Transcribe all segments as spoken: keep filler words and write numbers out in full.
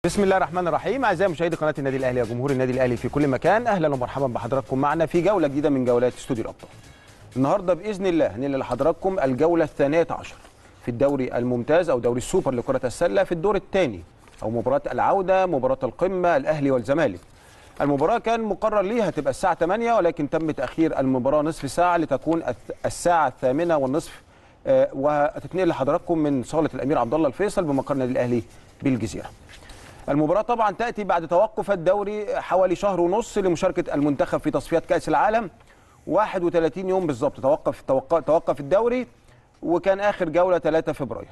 بسم الله الرحمن الرحيم. اعزائي مشاهدي قناه النادي الاهلي وجمهور النادي الاهلي في كل مكان، اهلا ومرحبا بحضراتكم معنا في جوله جديده من جولات استوديو الابطال. النهارده باذن الله هننقل لحضراتكم الجوله الثانيه عشر في الدوري الممتاز او دوري السوبر لكره السله في الدور الثاني او مباراه العوده، مباراه القمه الاهلي والزمالك. المباراه كان مقرر ليها تبقى الساعه ثمانية ولكن تم تاخير المباراه نصف ساعه لتكون الساعه الثامنة والنصف، وهتتنقل لحضراتكم من صاله الامير عبد الله الفيصل بمقر النادي الاهلي بالجزيره. المباراة طبعا تأتي بعد توقف الدوري حوالي شهر ونص لمشاركة المنتخب في تصفيات كأس العالم. واحد وثلاثين يوم بالظبط توقف توقف الدوري، وكان آخر جولة ثلاثة فبراير.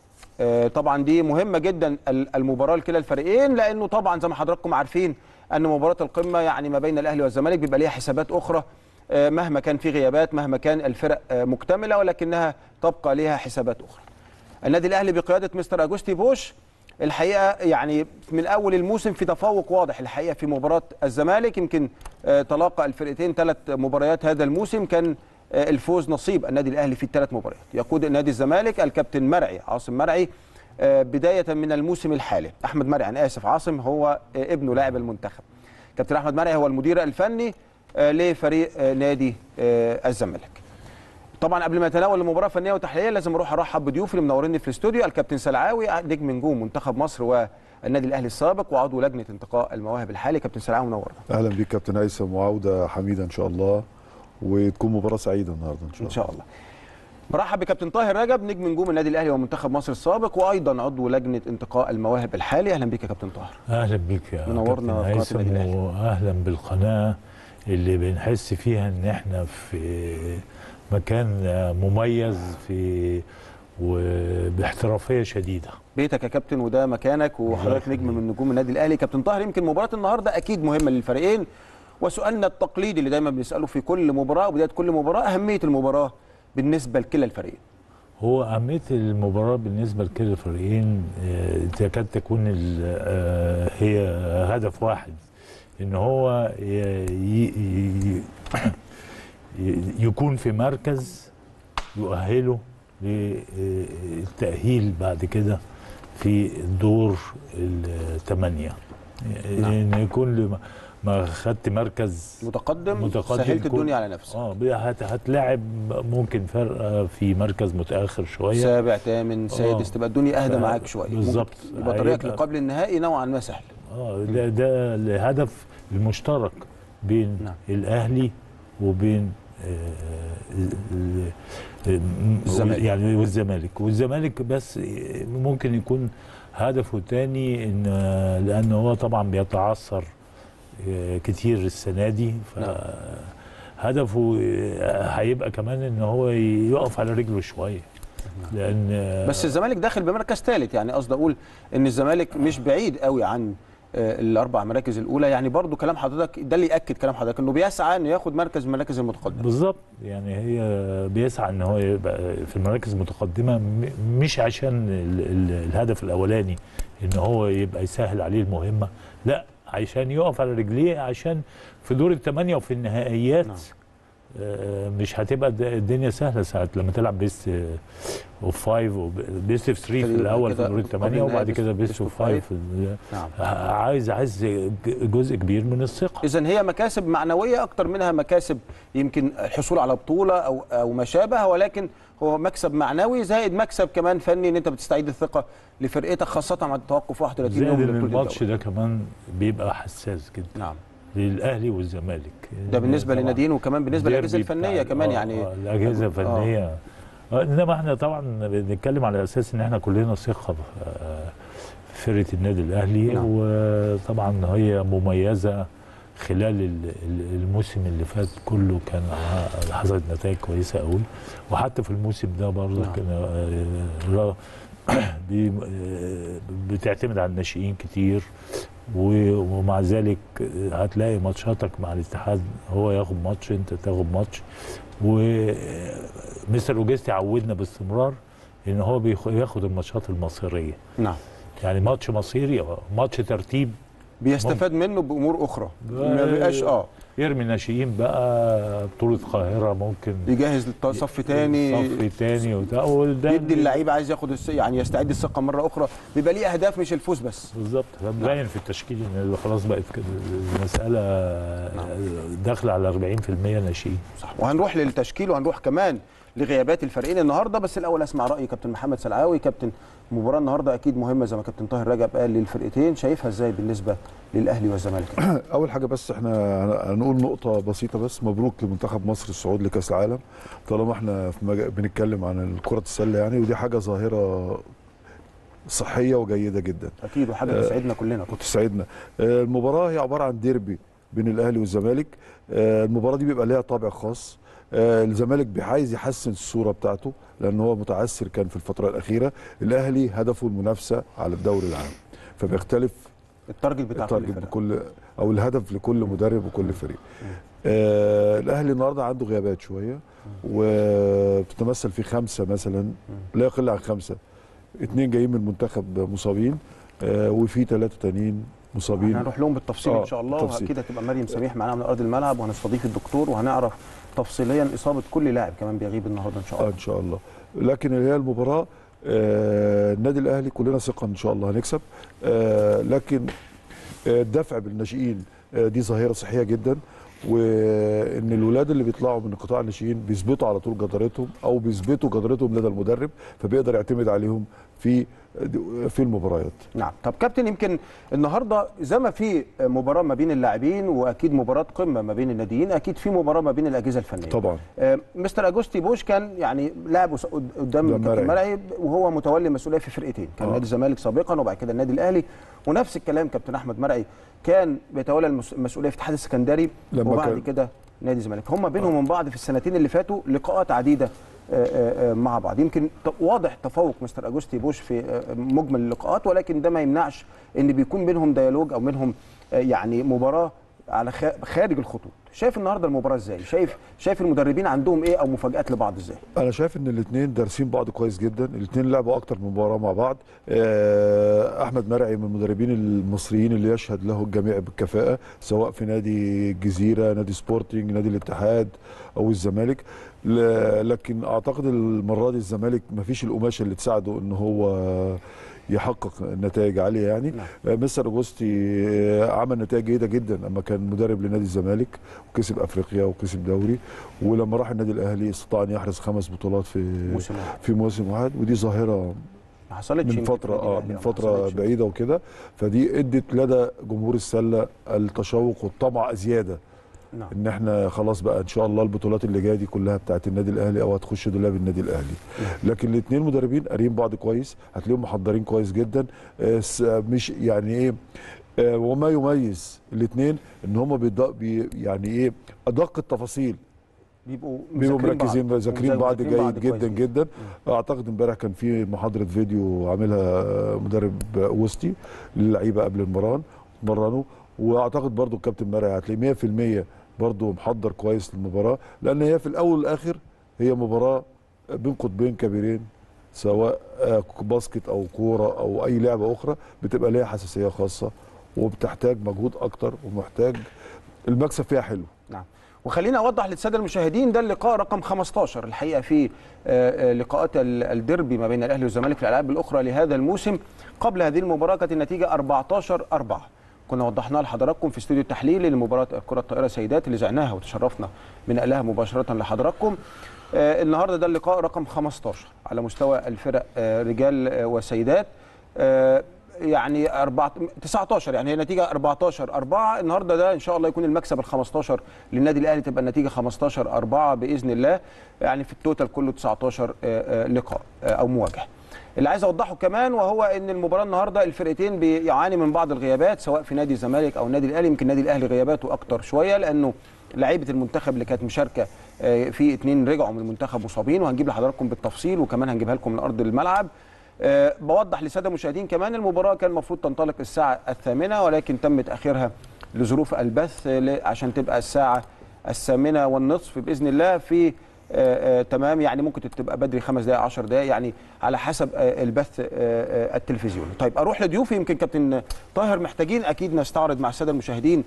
طبعا دي مهمة جدا المباراة لكلا الفريقين، لأنه طبعا زي ما حضراتكم عارفين أن مباراة القمة يعني ما بين الأهلي والزمالك بيبقى ليها حسابات أخرى، مهما كان في غيابات، مهما كان الفرق مكتملة، ولكنها تبقى ليها حسابات أخرى. النادي الأهلي بقيادة مستر أجوستي بوش الحقيقه يعني من اول الموسم في تفوق واضح الحقيقه في مباراه الزمالك. يمكن تلاقى الفرقتين ثلاث مباريات هذا الموسم، كان الفوز نصيب النادي الاهلي في الثلاث مباريات. يقود نادي الزمالك الكابتن مرعي عاصم مرعي بدايه من الموسم الحالي. احمد مرعي انا اسف عاصم هو ابنه لاعب المنتخب. كابتن احمد مرعي هو المدير الفني لفريق نادي الزمالك. طبعا قبل ما نتناول المباراه فنيه وتحليليه لازم اروح ارحب بضيوفي اللي منوريني في الاستوديو. الكابتن سلعاوي نجم نجوم منتخب مصر والنادي الاهلي السابق وعضو لجنه انتقاء المواهب الحالي. كابتن سلعاوي منورنا. اهلا بيك كابتن هيثم، وعوده حميده ان شاء الله، وتكون مباراه سعيده النهارده ان شاء الله. ان شاء الله. برحب بكابتن طاهر رجب نجم نجوم النادي الاهلي ومنتخب مصر السابق وايضا عضو لجنه انتقاء المواهب الحالي. اهلا بيك يا كابتن طاهر. اهلا بيك يا منورنا كابتن هيثم، واهلا بالقناه اللي بنحس فيها ان احنا في مكان مميز في وباحترافيه شديده. بيتك يا كابتن وده مكانك، وحضرتك نجم من نجوم النادي الاهلي. كابتن طاهر يمكن مباراه النهارده اكيد مهمه للفريقين، وسؤالنا التقليدي اللي دايما بنساله في كل مباراه وبدايه كل مباراه اهميه المباراه بالنسبه لكلا الفريقين. هو اهميه المباراه بالنسبه لكلا الفريقين تكاد تكون هي هدف واحد، ان هو يكون في مركز يؤهله للتأهيل بعد كده في دور الثمانية. نعم. ان يكون ما خدت مركز متقدم, متقدم سهلت الدنيا على نفسك. اه هتلاعب ممكن فرقه في مركز متاخر شويه، سابع ثامن سادس، تبقى الدنيا اهدى معاك شويه بالظبط، يبقى طريقك لقبل النهائي نوعا ما سهل. اه ده, ده الهدف المشترك بين نعم. الاهلي وبين الزمالك يعني والزمالك والزمالك بس ممكن يكون هدفه تاني ان لان هو طبعا بيتعثر كتير السنه دي، فهدفه هيبقى كمان ان هو يقف على رجله شويه، لان بس الزمالك داخل بمركز ثالث. يعني قصدي اقول ان الزمالك مش بعيد قوي عن الاربع مراكز الاولى. يعني برضو كلام حضرتك ده اللي ياكد كلام حضرتك انه بيسعى انه ياخد مركز من المراكز المتقدمه. بالظبط، يعني هي بيسعى ان هو يبقى في المراكز المتقدمه، مش عشان ال ال الهدف الاولاني ان هو يبقى يسهل عليه المهمه، لا عشان يقف على رجليه، عشان في دور الثمانيه وفي النهائيات نعم. مش هتبقى الدنيا سهله ساعه لما تلعب بيست اوف فايف وبيست اوف ثلاثة في الاول في دور الثمانيه، وبعد كده بيست اوف فايف. نعم. عايز عايز جزء كبير من الثقه. اذا هي مكاسب معنويه اكتر منها مكاسب يمكن الحصول على بطوله او او ما شابه، ولكن هو مكسب معنوي زائد مكسب كمان فني ان انت بتستعيد الثقه لفرقتك، خاصه مع التوقف واحد وثلاثين يوم. زائد ان الماتش ده كمان بيبقى حساس جدا. نعم. للاهلي والزمالك ده بالنسبه للناديين، وكمان بالنسبه للاجهزه الفنيه كمان. يعني آه الاجهزه الفنيه آه. انما احنا طبعا بنتكلم على اساس ان احنا كلنا ثقه في فرقه النادي الاهلي. نعم. وطبعا هي مميزه خلال الموسم اللي فات كله، كان حصلت نتائج كويسه قوي، وحتى في الموسم ده برضه نعم. كان بتعتمد على الناشئين كتير، ومع ذلك هتلاقي ماتشاتك مع الاتحاد هو ياخد ماتش انت تاخد ماتش. ومستر اوجستي عودنا باستمرار ان هو بياخد الماتشات المصيريه. نعم. يعني ماتش مصيري، ماتش ترتيب بيستفاد منه بامور اخرى، ما بيبقاش اه يرمي ناشئين بقى بطوله القاهره، ممكن يجهز صف تاني صف تاني وده يدي اللعيبه عايز ياخد الس... يعني يستعيد الثقه مره اخرى، بيبقى ليه اهداف مش الفوز بس. بالظبط، باين في التشكيل ان خلاص بقت المساله داخله على أربعين في المية ناشئين. صح، وهنروح للتشكيل وهنروح كمان لغيابات الفريقين النهارده، بس الاول اسمع راي كابتن محمد سلعاوي. كابتن، المباراه النهارده اكيد مهمه زي ما كابتن طاهر رجب قال للفرقتين، شايفها ازاي بالنسبه للاهلي والزمالك؟ اول حاجه بس احنا هنقول نقطه بسيطه بس، مبروك لمنتخب مصر الصعود لكاس العالم، طالما احنا في مج... بنتكلم عن كره السله يعني، ودي حاجه ظاهره صحيه وجيده جدا اكيد، وحاجه تسعدنا كلنا. وتسعدنا. المباراه هي عباره عن ديربي بين الاهلي والزمالك. المباراه دي بيبقى ليها طابع خاص. الزمالك عايز يحسن الصوره بتاعته لان هو متعثر كان في الفتره الاخيره. الاهلي هدفه المنافسه على الدوري العام، فبيختلف التارجت بتاع التارجت بكل او الهدف لكل مدرب وكل فريق. آه الاهلي النهارده عنده غيابات شويه، وبتتمثل في خمسه مثلا، لا يقل عن خمسه. اثنين جايين من المنتخب مصابين، آه وفي ثلاثه تانيين مصابين. هنروح لهم بالتفصيل آه ان شاء الله، واكيد هتبقى مريم سميح معانا من ارض الملعب، وهنستضيف الدكتور وهنعرف تفصيليا اصابه كل لاعب كمان بيغيب النهارده ان شاء الله. آه ان شاء الله. لكن اللي هي المباراه آه النادي الاهلي كلنا ثقه ان شاء الله هنكسب، آه لكن آه الدفع بالناشئين آه دي ظاهره صحيه جدا، وان الولاد اللي بيطلعوا من قطاع الناشئين بيثبتوا على طول جدارتهم او بيثبتوا جدارتهم لدى المدرب، فبيقدر يعتمد عليهم في في المباريات. نعم. طب كابتن، يمكن النهارده زي ما في مباراه ما بين اللاعبين واكيد مباراه قمه ما بين الناديين، اكيد في مباراه ما بين الاجهزه الفنيه. طبعا. آه مستر اجوستي بوش كان يعني لاعب قدام كابتن مرعي، وهو متولي مسؤوليه في فرقتين، كان آه. نادي الزمالك سابقا وبعد كده النادي الاهلي، ونفس الكلام كابتن احمد مرعي كان بيتولى المسؤوليه في الاتحاد السكندري وبعد كده نادي الزمالك. هم بينهم ومن بعض في السنتين اللي فاتوا لقاءات عديده مع بعض. يمكن واضح تفوق مستر اجوستي بوش في مجمل اللقاءات، ولكن ده ما يمنعش ان بيكون بينهم ديالوج او منهم يعني مباراه على خارج الخطوط. شايف النهارده المباراه ازاي؟ شايف شايف المدربين عندهم ايه او مفاجات لبعض ازاي؟ انا شايف ان الاثنين دارسين بعض كويس جدا، الاثنين لعبوا اكتر من مباراه مع بعض. احمد مرعي من المدربين المصريين اللي يشهد له الجميع بالكفاءه، سواء في نادي الجزيره، نادي سبورتنج، نادي الاتحاد او الزمالك. لكن اعتقد المره دي الزمالك ما فيش القماشه اللي تساعده ان هو يحقق نتائج عاليه يعني. نعم. مستر اجوستي عمل نتائج جيده جدا لما كان مدرب لنادي الزمالك، وكسب افريقيا وكسب دوري، ولما راح النادي الاهلي استطاع ان يحرز خمس بطولات في موسم في موسم واحد، ودي ظاهره ما حصلتش من فتره اه من فتره بعيده وكده، فدي ادت لدى جمهور السله التشوق والطمع زياده. نعم. ان احنا خلاص بقى ان شاء الله البطولات اللي جايه دي كلها بتاعت النادي الاهلي او هتخش دولاب النادي الاهلي. نعم. لكن الاثنين مدربين قاريين بعض كويس، هتلاقيهم محضرين كويس جدا. مش يعني ايه، وما يميز الاثنين ان هم بي يعني ايه ادق التفاصيل، بيبقوا بيبقوا مركزين ذاكرين بعض جيد جدا جدا. م. اعتقد امبارح كان في محاضره فيديو عاملها مدرب وسطي للعيبه قبل المران مرنوا، واعتقد برضو الكابتن مرعي هتلاقيه مية في المية برضو محضر كويس للمباراه، لان هي في الاول والاخر هي مباراه بين قطبين كبيرين، سواء باسكت او كوره او اي لعبه اخرى بتبقى ليها حساسيه خاصه وبتحتاج مجهود اكتر ومحتاج المكسب فيها حلو. نعم. وخلينا اوضح للساده المشاهدين، ده اللقاء رقم خمستاشر الحقيقه في لقاءات الديربي ما بين الاهلي والزمالك في الالعاب الاخرى لهذا الموسم. قبل هذه المباراه كانت النتيجه أربعتاشر أربعة، كنا وضحناها لحضراتكم في استوديو التحليل لمباراه كره الطائره سيدات اللي زعناها وتشرفنا بنقلها مباشره لحضراتكم. آه النهارده ده اللقاء رقم خمستاشر على مستوى الفرق آه رجال آه وسيدات، آه يعني تسعتاشر، يعني هي نتيجه أربعتاشر أربعة. النهارده ده ان شاء الله يكون المكسب ال خمستاشر للنادي الاهلي، تبقى النتيجه خمستاشر أربعة باذن الله، يعني في التوتال كله تسعتاشر آه آه لقاء آه او مواجهه. اللي عايز اوضحه كمان وهو ان المباراه النهارده الفرقتين بيعاني من بعض الغيابات، سواء في نادي الزمالك او النادي الاهلي. يمكن النادي الاهلي غياباته اكتر شويه لانه لعيبه المنتخب اللي كانت مشاركه في اثنين رجعوا من المنتخب مصابين، وهنجيب لحضراتكم بالتفصيل وكمان هنجيبها لكم من ارض الملعب. أه بوضح للساده المشاهدين كمان المباراه كان المفروض تنطلق الساعه الثامنه، ولكن تم تاخيرها لظروف البث عشان تبقى الساعه الثامنه والنصف باذن الله في آه آه تمام، يعني ممكن تبقى بدري خمس دقائق عشر دقائق، يعني على حسب آه البث آه آه التلفزيوني. طيب اروح لضيوفي. يمكن كابتن طاهر محتاجين اكيد نستعرض مع الساده المشاهدين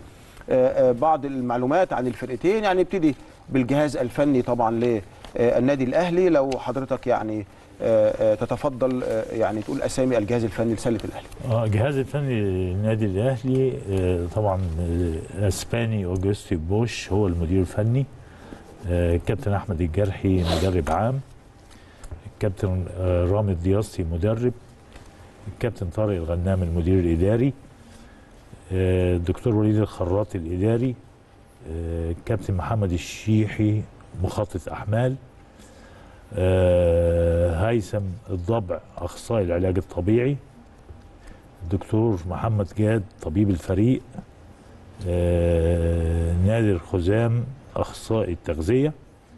بعض المعلومات عن الفرقتين. يعني نبتدي بالجهاز الفني طبعا للنادي الاهلي، لو حضرتك يعني تتفضل يعني تقول اسامي الجهاز الفني لسله الاهلي. اه الجهاز الفني للنادي الاهلي طبعا اسباني اوجستي بوش هو المدير الفني، الكابتن احمد الجرحي مدرب عام، الكابتن رامي الدياسطي مدرب، الكابتن طارق الغنام المدير الاداري، الدكتور وليد الخراط الاداري، الكابتن محمد الشيحي مخطط احمال، هيثم الضبع اخصائي العلاج الطبيعي، الدكتور محمد جاد طبيب الفريق، نادر خزام اخصائي التغذيه،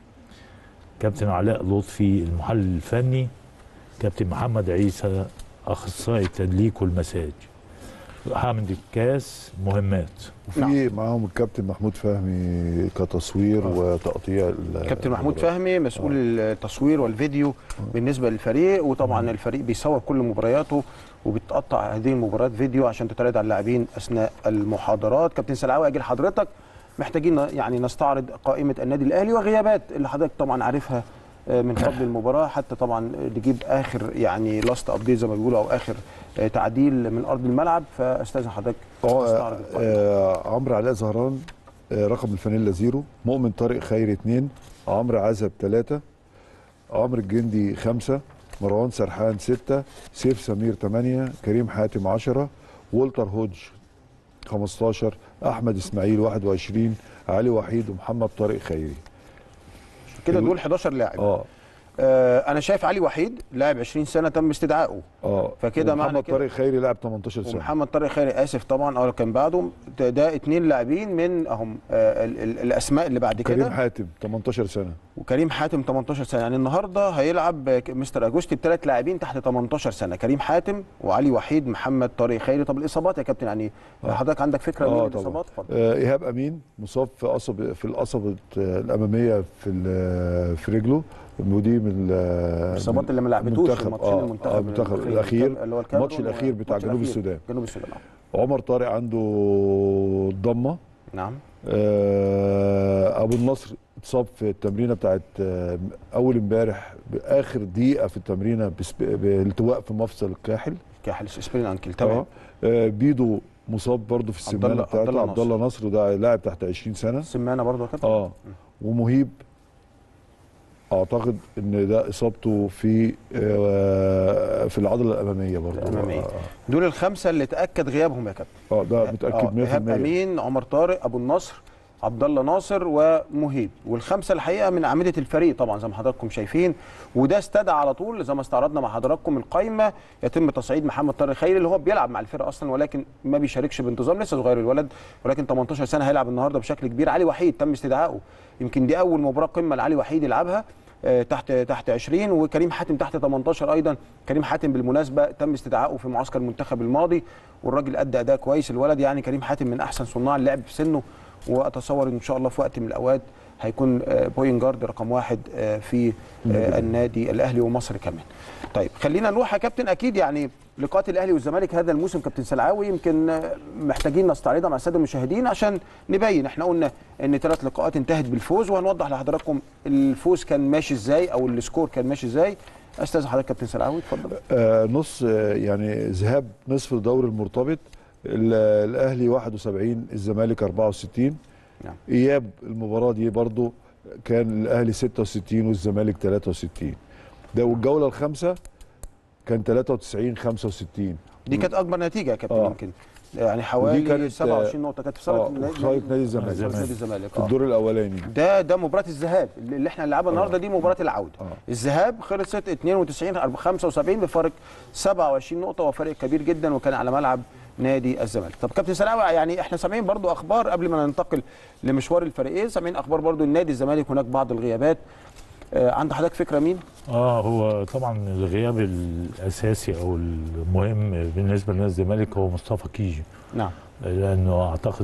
كابتن علاء لطفي المحلل الفني، كابتن محمد عيسى اخصائي التدليك والمساج، حامد الكاس مهمات. وفي معاهم الكابتن محمود فهمي كتصوير آه. وتقطيع. كابتن محمود فهمي مسؤول آه. التصوير والفيديو آه. بالنسبه للفريق، وطبعا آه. الفريق بيصور كل مبارياته وبتقطع هذه المباريات فيديو عشان تتعرض على اللاعبين اثناء المحاضرات. كابتن سلعاوي اجي لحضرتك، محتاجين يعني نستعرض قائمه النادي الاهلي وغيابات اللي حضرتك طبعا عارفها من قبل المباراه، حتى طبعا نجيب اخر يعني لاست ابديت زي ما بيقولوا او اخر تعديل من ارض الملعب. فاستاذن حضرتك تستعرض القائمه. عمرو علاء زهران رقم الفانيلا زيرو، مؤمن طارق خيري اثنين، عمرو عزب ثلاثه، عمرو الجندي خمسه، مروان سرحان سته، سيف سمير ثمانيه، كريم حاتم عشره، والتر هودج خمستاشر، احمد اسماعيل واحد وعشرين، علي وحيد ومحمد طارق خيري. كده دول حداشر لاعب. اه آه انا شايف علي وحيد لاعب عشرين سنه تم استدعائه. اه فكده معنى محمد طارق خيري لاعب تمنتاشر سنه. ومحمد طارق خيري اسف طبعا اه كان بعده، ده اثنين لاعبين من اهم آه ال ال الاسماء اللي بعد كده. كريم حاتم تمنتاشر سنه، وكريم حاتم تمنتاشر سنه. يعني النهارده هيلعب مستر اجوستي بثلاث لاعبين تحت تمنتاشر سنه، كريم حاتم وعلي وحيد محمد طارق خيري. طب الاصابات يا كابتن يعني آه. حضرتك عندك فكره آه مين الاصابات؟ اتفضل. آه ايهاب امين مصاب في قصب في القصبه الاماميه في في رجله، ودي من الاصابات اللي ما لعبتوش في ماتشين المنتخب, آه المنتخب الاخير، اللي هو الماتش الاخير بتاع جنوب السودان. جنوب السودان عمر طارق عنده ضمه. نعم. آه ابو النصر اتصاب في التمرينه بتاعت آه اول امبارح باخر دقيقه في التمرينه بالتواء في مفصل الكاحل. كاحل سبرين انكل تمام. آه بيدو مصاب برضه في السمانه بتاعته، عبد الله نصر وده لاعب تحت عشرين سنه. السمانه برضه يا كابتن. اه ومهيب اعتقد ان ده اصابته في في العضله الاماميه برضه. الاماميه. دول الخمسه اللي تاكد غيابهم يا كابتن. اه ده متاكد مية في المية. ايهاب امين، عمر طارق، ابو النصر، عبد الله ناصر ومهيب، والخمسه الحقيقه من اعمده الفريق طبعا زي ما حضراتكم شايفين. وده استدعى على طول زي ما استعرضنا مع حضراتكم القايمه، يتم تصعيد محمد طارق خيري اللي هو بيلعب مع الفرقه اصلا ولكن ما بيشاركش بانتظام، لسه صغير الولد ولكن تمنتاشر سنه، هيلعب النهارده بشكل كبير. علي وحيد تم استدعائه، يمكن دي اول مباراه قمه لعلي وحيد يلعبها تحت تحت عشرين، وكريم حاتم تحت تمنتاشر ايضا. كريم حاتم بالمناسبه تم استدعائه في معسكر المنتخب الماضي والراجل ادى اداء كويس الولد. يعني كريم حاتم من احسن صناع اللعب في سنه، واتصور ان شاء الله في وقت من الاوقات هيكون بوينت جارد رقم واحد في النادي الاهلي ومصر كمان. طيب خلينا نروح يا كابتن، اكيد يعني لقاءات الاهلي والزمالك هذا الموسم كابتن سلعاوي يمكن محتاجين نستعرضها مع الساده المشاهدين عشان نبين. احنا قلنا ان ثلاث لقاءات انتهت بالفوز، وهنوضح لحضراتكم الفوز كان ماشي ازاي او السكور كان ماشي ازاي. استاذ حضرتك كابتن سلعاوي اتفضل. آه نص آه يعني ذهاب نصف الدوري المرتبط، الاهلي واحد وسبعين الزمالك اربعة وستين. نعم. اياب المباراه دي برضو كان الاهلي ستة وستين والزمالك ثلاثة وستين. ده والجوله الخامسه كان ثلاثة وتسعين خمسة وستين. دي كانت اكبر نتيجه يا كابتن. آه. يمكن يعني حوالي سبعة وعشرين نقطه كانت في صاله آه نادي الزمالك نادي الزمالك في الدور الاولاني. ده ده مباراه الذهاب اللي احنا هنلعبها النهارده، دي مباراه العوده. آه. الذهاب خلصت اتنين وتسعين خمسة وسبعين بفارق سبعة وعشرين نقطه وفارق كبير جدا، وكان على ملعب نادي الزمالك. طب كابتن سلعاوي يعني احنا سامعين برضو اخبار قبل ما ننتقل لمشوار الفريقين، سامعين اخبار برضو النادي الزمالك هناك بعض الغيابات. آه عند حضرتك فكره مين؟ اه هو طبعا الغياب الاساسي او المهم بالنسبه لنادي الزمالك هو مصطفى كيجي. نعم. لانه اعتقد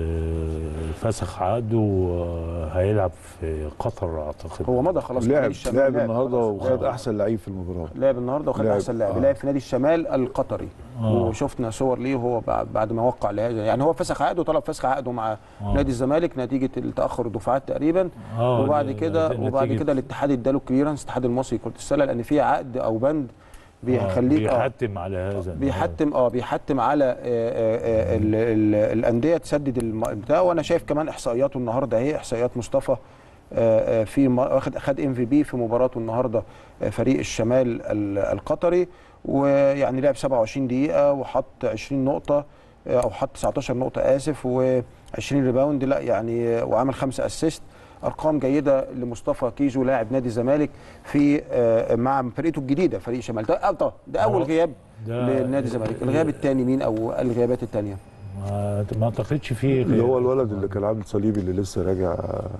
فسخ عقده وهيلعب في قطر اعتقد. هو مضى خلاص. لعب لعب النهارده وخد احسن لعيب في المباراه. لعب النهارده وخد احسن لاعب. آه. لعب في نادي الشمال القطري. آه. وشفنا صور ليه وهو بعد ما وقع لهذا، يعني هو فسخ عقده وطلب فسخ عقده مع آه. نادي الزمالك نتيجه التاخر الدفعات تقريبا. آه. وبعد كده وبعد كده الاتحاد اداله كليرنس، الاتحاد المصري لكره السله، لان في عقد او بند بيخليك آه بيحتم على هذا بيحتم اه بيحتم على آه آه ال ال الانديه تسدد البتاع. وانا شايف كمان احصائياته النهارده اهي، احصائيات مصطفى آه في واخد اخد ام في بي في مباراته النهارده فريق الشمال القطري، ويعني لعب سبعة وعشرين دقيقه وحط عشرين نقطه او حط تسعتاشر نقطه اسف و20 ريباوند، لا يعني وعمل خمسه اسيست. ارقام جيده لمصطفى كيزو لاعب نادي الزمالك في مع فرقته الجديده فريق شمال. ده ده اول غياب لنادي الزمالك. الغياب الثاني مين او الغيابات الثانيه؟ ما ما اعتقدش فيه اللي هو الولد اللي كان عامل صليبي اللي لسه راجع.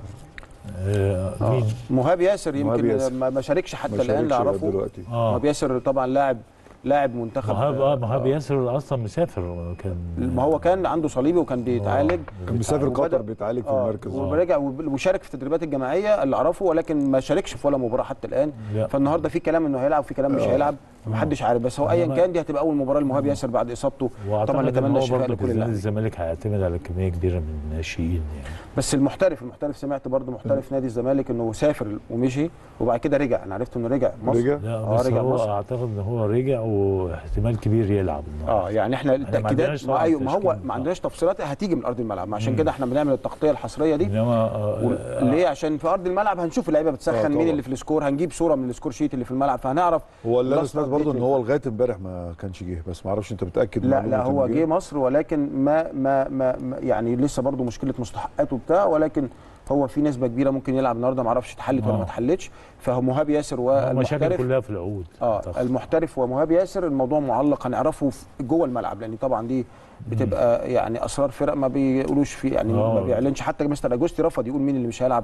آه مين؟ مهاب ياسر. يمكن مهاب ياسر. ما شاركش حتى الان اللي اعرفه. آه. مهاب ياسر طبعا لاعب لاعب منتخب. مهاب اه مهاب ياسر اصلا مسافر. كان ما هو كان عنده صليبي وكان بيتعالج. كان مسافر قطر بيتعالج في المركز. ورجع وشارك في التدريبات الجماعيه اللي اعرفه، ولكن ما شاركش في ولا مباراه حتى الان. لا. فالنهارده في كلام انه هيلعب وفي كلام مش هيلعب، محدش عارف. بس هو ايا كان دي هتبقى اول مباراه لمهاب ياسر بعد اصابته. طبعا نتمنى الشفاء لكل اللاعبين. الزمالك هيعتمد على كميه كبيره من الناشئين يعني. بس المحترف المحترف سمعت برضه محترف نادي الزمالك انه سافر ومشي وبعد كده رجع. انا عرفت انه رجع مصر. رجع؟ لا بس آه رجع هو مصر. اعتقد ان هو رجع واحتمال كبير يلعب النهارده. اه يعني احنا التاكيدات ما ايوه ما هو ما عندناش تفصيلات هتيجي من ارض الملعب، عشان كده احنا بنعمل التغطيه الحصريه دي. انما آه ليه؟ عشان في ارض الملعب هنشوف اللعيبه بتسخن، مين اللي في السكور، هنجيب صوره من السكور شيت اللي في الملعب فهنعرف. هو اللي انا سمعت برضه ان هو لغايه امبارح ما كانش جه، بس ما اعرفش انت متاكد؟ لا لا هو جه مصر ولكن ما ما, ما يعني لسه برضه مشكله مستحقاته وبتاع، ولكن هو في نسبه كبيره ممكن يلعب النهارده، ما اعرفش اتحلت ولا ما اتحلتش. فهو مهاب ياسر والمحترف المشاكل كلها في العقود. اه المحترف ومهاب ياسر الموضوع معلق، هنعرفه جوه الملعب، لان طبعا دي بتبقى يعني اسرار فرق ما بيقولوش في يعني أوه. ما بيعلنش. حتى مستر اجوستي رفض يقول مين اللي مش هيلعب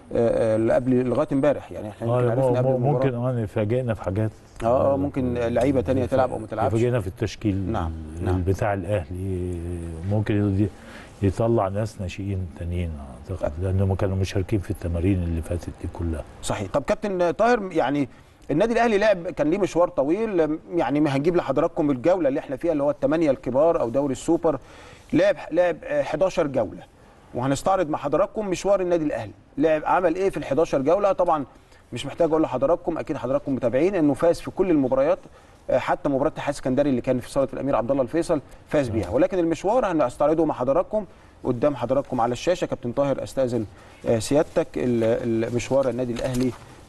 اللي قبل لغايه امبارح. يعني احنا يمكن عرفنا قبل المباراه. ممكن اه نفاجئنا في حاجات. اه ممكن لعيبه ثانيه تلعب او ما تلعبش. نفاجئنا في التشكيل. نعم. نعم. بتاع الاهلي ممكن يطلع ناس ناشئين تانيين اعتقد، لانهم كانوا مشاركين في التمارين اللي فاتت دي كلها. صحيح. طب كابتن طاهر، يعني النادي الاهلي لعب كان ليه مشوار طويل، يعني هنجيب لحضراتكم الجوله اللي احنا فيها اللي هو الثمانيه الكبار او دوري السوبر. لعب لعب حداشر جوله، وهنستعرض مع حضراتكم مشوار النادي الاهلي. لعب عمل ايه في ال حداشر جوله. طبعا مش محتاج اقول لحضراتكم، اكيد حضراتكم متابعين انه فاز في كل المباريات، حتى مباراه اتحاد اسكندري اللي كان في صاله الامير عبد الله الفيصل فاز بيها. ولكن المشوار هنستعرضه مع حضراتكم قدام حضراتكم على الشاشه. كابتن طاهر استاذن سيادتك المشوار النادي الاهلي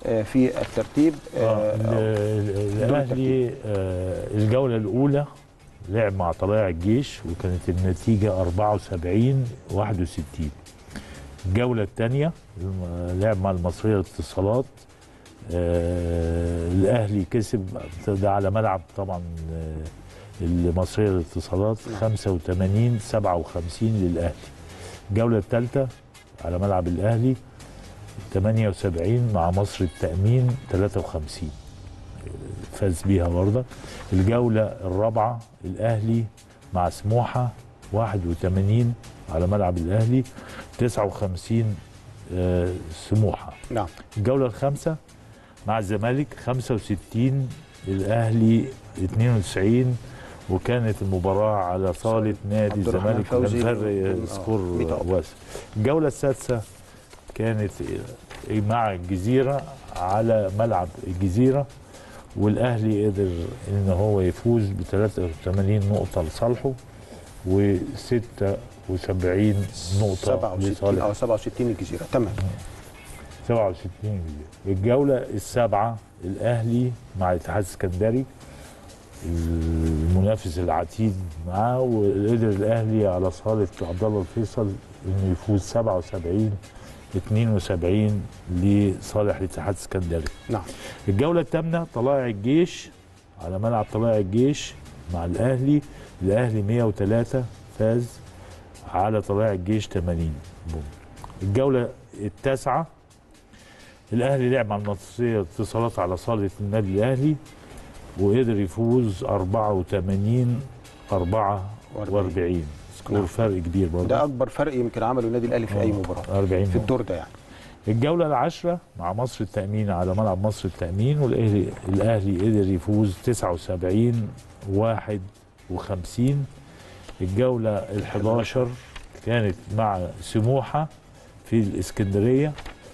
في الترتيب. آه الاهلي آه الجوله الاولى لعب مع طلائع الجيش وكانت النتيجه أربعة وسبعين واحد وستين. الجوله الثانيه لعب مع المصريه للاتصالات. آه الاهلي كسب ده على ملعب طبعا آه المصريه للاتصالات خمسة وثمانين سبعة وخمسين للاهلي. الجوله الثالثه على ملعب الاهلي ثمانية وسبعين مع مصر التامين ثلاثة وخمسين فاز بيها برضه. الجوله الرابعه الاهلي مع سموحه واحد وثمانين على ملعب الاهلي تسعة وخمسين آه سموحه. نعم. الجوله الخامسه مع الزمالك خمسة وستين الاهلي اثنين وتسعين، وكانت المباراه على صاله نادي الزمالك كان فرق سكور واسع. الجوله السادسه كانت مع الجزيره على ملعب الجزيره، والاهلي قدر ان هو يفوز ب ثلاثة وثمانين نقطه لصالحه و ستة وسبعين نقطه لصالح او سبعة وستين الجزيره. تمام. سبعة وستين الجزيره. الجوله السابعه الاهلي مع اتحاد اسكندري المنافس العتيد معاه، وقدر الاهلي على صاله عبد الله الفيصل انه يفوز سبعة وسبعين اثنين وسبعين لصالح الاتحاد الاسكندري. نعم. الجوله الثامنه طلائع الجيش على ملعب طلائع الجيش مع الاهلي، الاهلي مئة وثلاثة فاز على طلائع الجيش ثمانين بوم. الجوله التاسعه الاهلي لعب مع المصريه اتصالات على صاله النادي الاهلي وقدر يفوز أربعة وثمانين أربعة وأربعين. سكور نعم. فرق كبير برضه. ده اكبر فرق يمكن عمله النادي الاهلي في اي مباراه أربعين في الدور ده يعني. الجوله العاشره مع مصر التامين على ملعب مصر التامين، والاهلي الاهلي قدر يفوز تسعة وسبعين واحد وخمسين. الجوله الحداشر كانت مع سموحه في الاسكندريه،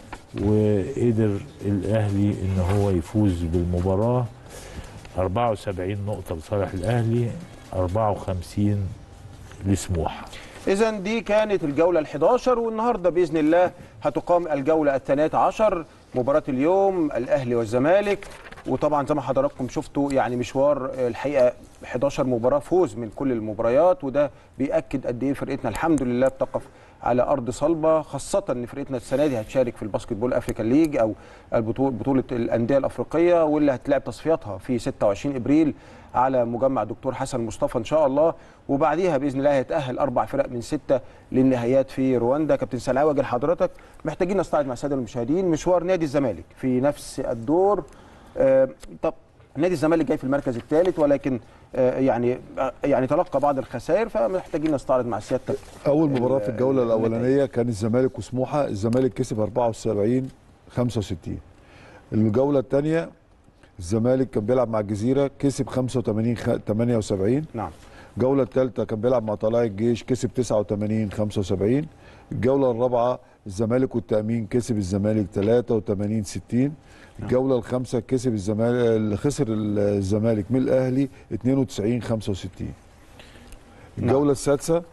وقدر الاهلي ان هو يفوز بالمباراه أربعة وسبعين نقطه لصالح الاهلي، أربعة وخمسين لسموحه. إذا دي كانت الجولة الحداشر، والنهارده بإذن الله هتقام الجولة الثانية عشر، مباراة اليوم الأهلي والزمالك. وطبعا زي ما حضراتكم شفتوا يعني مشوار الحقيقة حداشر مباراة فوز من كل المباريات، وده بيأكد قد إيه فرقتنا الحمد لله بتقف على أرض صلبة، خاصة إن فرقتنا السنة دي هتشارك في الباسكت بول أفريكان ليج أو البطولة بطولة الأندية الأفريقية، واللي هتلعب تصفياتها في ستة وعشرين إبريل على مجمع دكتور حسن مصطفى ان شاء الله. وبعديها باذن الله هيتاهل اربع فرق من سته للنهائيات في رواندا. كابتن سلعاوي اجل حضرتك، محتاجين نستعرض مع الساده المشاهدين مشوار نادي الزمالك في نفس الدور. آه طب نادي الزمالك جاي في المركز الثالث، ولكن آه يعني آه يعني تلقى بعض الخسائر، فمحتاجين نستعرض مع سيادتك. اول مباراه في الجوله الاولانيه كان الزمالك وسموحه، الزمالك كسب أربعة وسبعين خمسة وستين. الجوله الثانيه الزمالك كان بيلعب مع الجزيره كسب خمسة وثمانين ثمانية وسبعين. نعم. الجوله الثالثه كان بيلعب مع طلائع الجيش كسب تسعة وثمانين خمسة وسبعين. الجوله الرابعه الزمالك والتامين كسب الزمالك ثلاثة وثمانين ستين. الجوله الخامسه كسب الزمالك خسر الزمالك من الاهلي اثنين وتسعين خمسة وستين. الجوله نعم. السادسه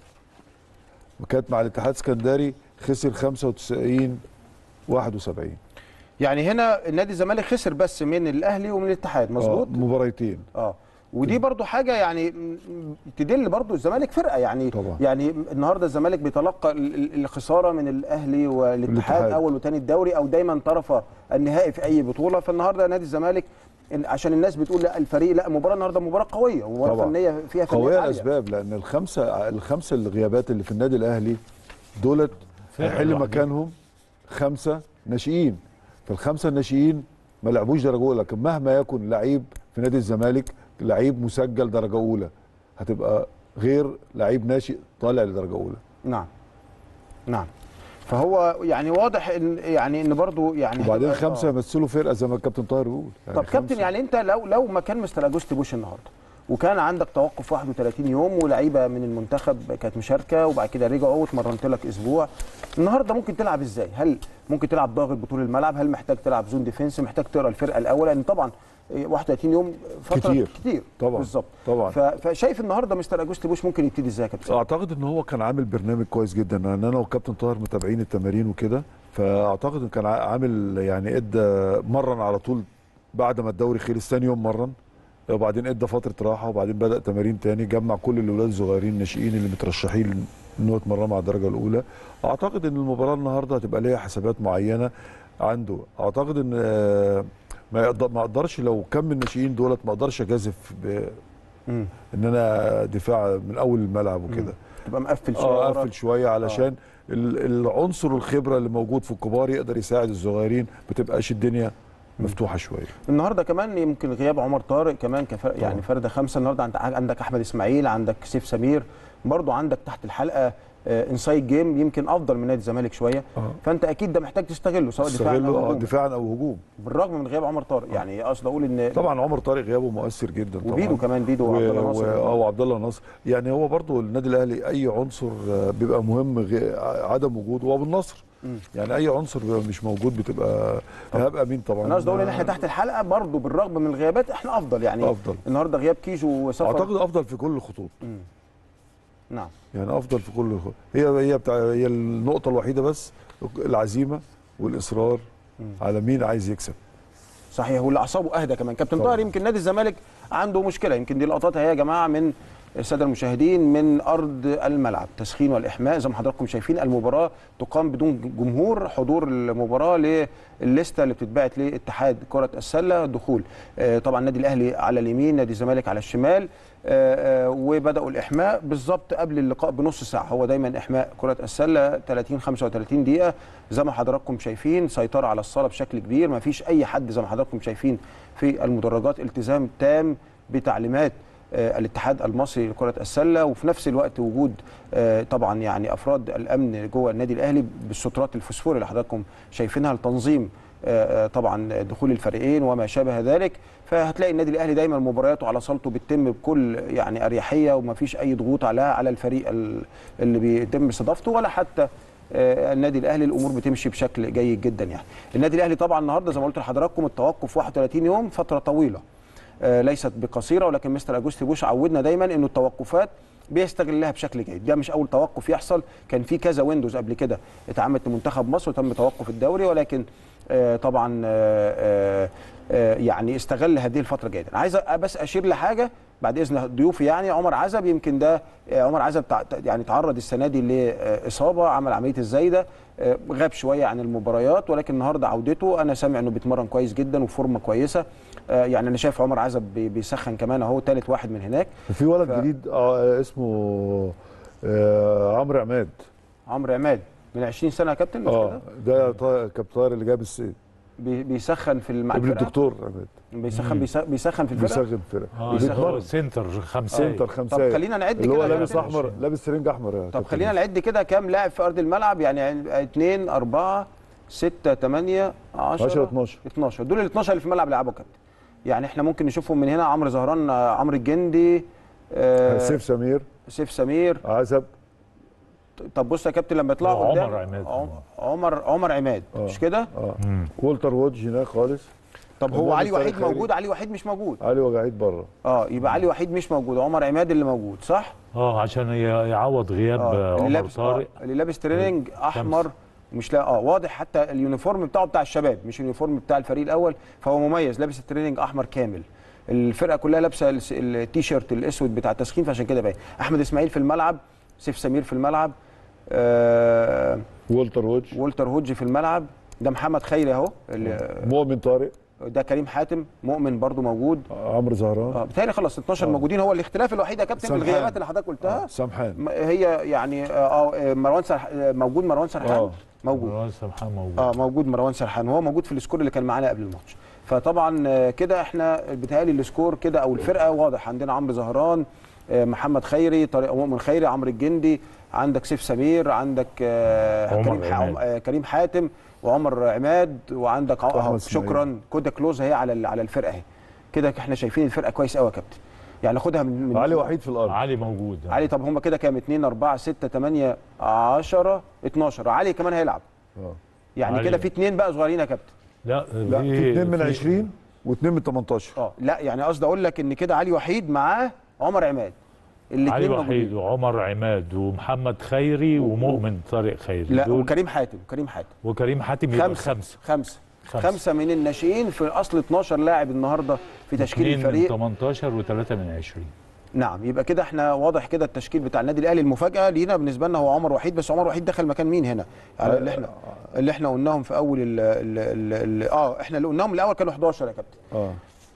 كانت مع الاتحاد السكندري خسر خمسة وتسعين واحد وسبعين. يعني هنا النادي الزمالك خسر بس من الاهلي ومن الاتحاد، مظبوط؟ اه مباريتين. اه ودي برضو حاجه يعني تدل برضو الزمالك فرقه يعني طبعا. يعني النهارده الزمالك بيتلقى الخساره من الاهلي والاتحاد اول وثاني الدوري، او دايما طرف النهائي في اي بطوله. فالنهارده نادي الزمالك عشان الناس بتقول لا الفريق لا المباراه النهارده مباراه قويه ومباراه فنيه فيها فنيه قويه الاسباب، لان الخمسه الخمسه الغيابات اللي في النادي الاهلي دولت هيحل مكانهم خمسه ناشئين. فالخمسه الناشئين ما لعبوش درجه اولى، لكن مهما يكن لعيب في نادي الزمالك لعيب مسجل درجه اولى هتبقى غير لعيب ناشئ طالع لدرجه اولى. نعم نعم. فهو يعني واضح ان يعني ان برضه يعني وبعدين خمسه يمثلوا فرقه زي ما الكابتن طاهر بيقول. يعني طب كابتن يعني انت لو لو مكان مستر اجوست بوش النهارده وكان عندك توقف واحد وثلاثين يوم ولاعيبه من المنتخب كانت مشاركه وبعد كده رجعوا واتمرنت لك اسبوع، النهارده ممكن تلعب ازاي؟ هل ممكن تلعب ضاغط بطول الملعب؟ هل محتاج تلعب زون ديفنس؟ محتاج تقرا الفرقه الاول؟ لان طبعا واحد وثلاثين يوم فتره كتير كتير طبعا بالظبط طبعا. فشايف النهارده مستر اجوست بوش ممكن يبتدي ازاي يا كابتن؟ اعتقد ان هو كان عامل برنامج كويس جدا، لان انا والكابتن طاهر متابعين التمارين وكده، فاعتقد ان كان عامل يعني ادى مرن على طول بعد ما الدوري خلص، ثاني يوم مرن وبعدين ادى فتره راحه وبعدين بدا تمارين تاني، جمع كل الاولاد الصغيرين الناشئين اللي مترشحين ان هو يتمرنوا مع الدرجه الاولى. اعتقد ان المباراه النهارده هتبقى ليها حسابات معينه عنده. اعتقد ان ما يقدر ما اقدرش لو كم من الناشئين دولت ما اقدرش اجازف ب ان انا دفاع من اول الملعب وكده، تبقى مقفل شويه اه قفل شويه علشان آه. العنصر الخبره اللي موجود في الكبار يقدر يساعد الصغيرين، ما تبقاش الدنيا مفتوحه شويه. النهارده كمان يمكن غياب عمر طارق كمان كفر يعني فرده خمسه النهارده، عندك احمد اسماعيل، عندك سيف سمير، برضو عندك تحت الحلقه آه انسايد جيم يمكن افضل من نادي الزمالك شويه. آه. فانت اكيد ده محتاج تستغله سواء دفاعا او هجوم. دفاعا او هجوم بالرغم من غياب عمر طارق. آه. يعني اقصد اقول ان طبعا عمر طارق غيابه مؤثر جدا طبعا، وبيدو كمان بيدو وعبد الله ناصر اه وعبد الله ناصر. يعني هو برضو النادي الاهلي اي عنصر بيبقى مهم عدم وجوده، وابو النصر يعني اي عنصر مش موجود بتبقى ايهاب امين طبعا. انا قصدي اقول ان احنا تحت الحلقه برضو بالرغم من الغيابات احنا افضل يعني افضل. النهارده غياب كيجو وسفر اعتقد افضل في كل الخطوط. مم. نعم يعني افضل في كل الخطوط. هي هي بتاع هي النقطه الوحيده بس العزيمه والاصرار مم. على مين عايز يكسب. صحيح، واللي اعصابه اهدى كمان. كابتن طاهر يمكن نادي الزمالك عنده مشكله، يمكن دي لقطات اهي يا جماعه من الساده المشاهدين من ارض الملعب، تسخين والاحماء زي ما حضراتكم شايفين. المباراه تقام بدون جمهور، حضور المباراه للليسته اللي بتتبعت لاتحاد كره السله دخول. آه طبعا النادي الاهلي على اليمين، نادي الزمالك على الشمال. آه آه وبداوا الاحماء بالظبط قبل اللقاء بنص ساعه. هو دايما احماء كره السله ثلاثين خمسة وثلاثين دقيقه زي ما حضراتكم شايفين. سيطره على الصاله بشكل كبير، ما فيش اي حد زي ما حضراتكم شايفين في المدرجات، التزام تام بتعليمات آه الاتحاد المصري لكره السله، وفي نفس الوقت وجود آه طبعا يعني افراد الامن جوه النادي الاهلي بالسترات الفوسفور اللي حضراتكم شايفينها لتنظيم آه طبعا دخول الفريقين وما شابه ذلك. فهتلاقي النادي الاهلي دايما مبارياته على صالته بتتم بكل يعني اريحيه، وما فيش اي ضغوط عليها على الفريق اللي بيتم استضافته ولا حتى النادي الاهلي. الامور بتمشي بشكل جيد جدا. يعني النادي الاهلي طبعا النهارده زي ما قلت لحضراتكم التوقف واحد وثلاثين يوم، فتره طويله ليست بقصيره، ولكن مستر اجوستي بوش عودنا دايما انه التوقفات بيستغلها بشكل جيد. ده مش اول توقف يحصل، كان في كذا ويندوز قبل كده اتعملت لمنتخب مصر وتم توقف الدوري، ولكن طبعا يعني استغل هذه الفتره جيدا. عايز بس اشير لحاجه بعد اذن ضيوفي. يعني عمر عزب، يمكن ده عمر عزب يعني تعرض السنه دي لاصابه، عمل عمليه الزايده، غاب شويه عن المباريات، ولكن النهارده عودته انا سامع انه بيتمرن كويس جدا وفورمه كويسه. يعني انا شايف عمر عزب بيسخن كمان اهو، ثالث واحد من هناك. وفي ولد ف... جديد اه اسمه آه عمرو عماد. عمرو عماد من عشرين سنه يا كابتن، مش اه ده كابتن طاهر اللي جاب السيد، بيسخن في المع ابن الدكتور عماد، بيسخن بيسخن في الفرقه، بيسخن في الفرقه اه بيتمرن سنتر خمسايه. سنتر خمسايه. طب خلينا نعد كده اللي هو لابس احمر، لابس سرنج احمر يعني. طب خلينا نعد كده كام لاعب في ارض الملعب. يعني اثنين أربعة ستة ثمانية عشرة اتناشر اتناشر دول ال اتناشر اللي في الملعب بيلعبوا كابتن. يعني احنا ممكن نشوفهم من هنا: عمرو زهران، عمرو الجندي، آه سيف سمير، سيف سمير، عزب. طب بص يا كابتن لما يطلعوا قدام عمر عماد، عمر عمر عماد آه. مش كده؟ اه والتر وودج هناك خالص. طب هو علي وحيد موجود؟ علي وحيد مش موجود. علي وجعيد بره. اه يبقى علي وحيد مش موجود، عمر عماد اللي موجود صح؟ اه عشان يعوض غياب آه. عمر لابس طارق. آه. اللي لابس تريننج احمر مش لا اه واضح، حتى اليونيفورم بتاعه بتاع الشباب مش اليونيفورم بتاع الفريق الاول، فهو مميز، لابس التريننج احمر كامل. الفرقه كلها لابسه التيشيرت الاسود بتاع التسخين، فعشان كده باين. احمد اسماعيل في الملعب، سيف سمير في الملعب، آه والتر وودج والتر هودج في الملعب، ده محمد خيري اهو، مؤمن طارق، ده كريم حاتم، مؤمن برضو موجود، عمرو زهران. اه بتهيألي خلاص اتناشر آه. موجودين. هو الاختلاف الوحيد يا كابتن الغيابات اللي حضرتك قلتها. آه. سمحان هي يعني اه مروان سرح موجود، مروان سرحان آه. موجود، مروان سرحان موجود اه موجود مروان سرحان، وهو موجود في السكور اللي كان معانا قبل الماتش. فطبعا كده احنا بيتهيألي السكور كده او الفرقه واضح. عندنا عمرو زهران، محمد خيري، طارق مؤمن خيري، عمرو الجندي، عندك سيف سمير، عندك آه كريم آه كريم حاتم وعمر عماد، وعندك آه شكرا كودا كلوز اهي على على الفرقه اهي. كده احنا شايفين الفرقه كويس قوي يا كابتن. يعني خدها من, من علي وحيد في الارض. علي موجود. علي طب هم كده كام؟ اتنين أربعة ستة ثمانية عشرة اتناشر. علي كمان هيلعب. اه يعني كده في اثنين بقى صغيرين يا كابتن. لا لا في اثنين من عشرين واثنين من تمنتاشر. اه لا يعني قصدي اقول لك ان كده علي وحيد معاه عمر عماد، علي وحيد وعمر عماد ومحمد خيري ومؤمن طارق خيري. لا وكريم حاتم، كريم حاتم وكريم حاتم يبقى خمسه خمسه خمسه خمسه, خمسة من الناشئين في اصل اتناشر لاعب النهارده في تشكيل الفريق، من تمنتاشر وثلاثه من عشرين. نعم يبقى كده احنا واضح كده التشكيل بتاع النادي الاهلي. المفاجاه لينا بالنسبه لنا هو عمر وحيد، بس عمر وحيد دخل مكان مين هنا؟ على اللي احنا اللي احنا قلناهم في اول ال ال ال اه احنا اللي قلناهم الاول كانوا حداشر يا كابتن. اه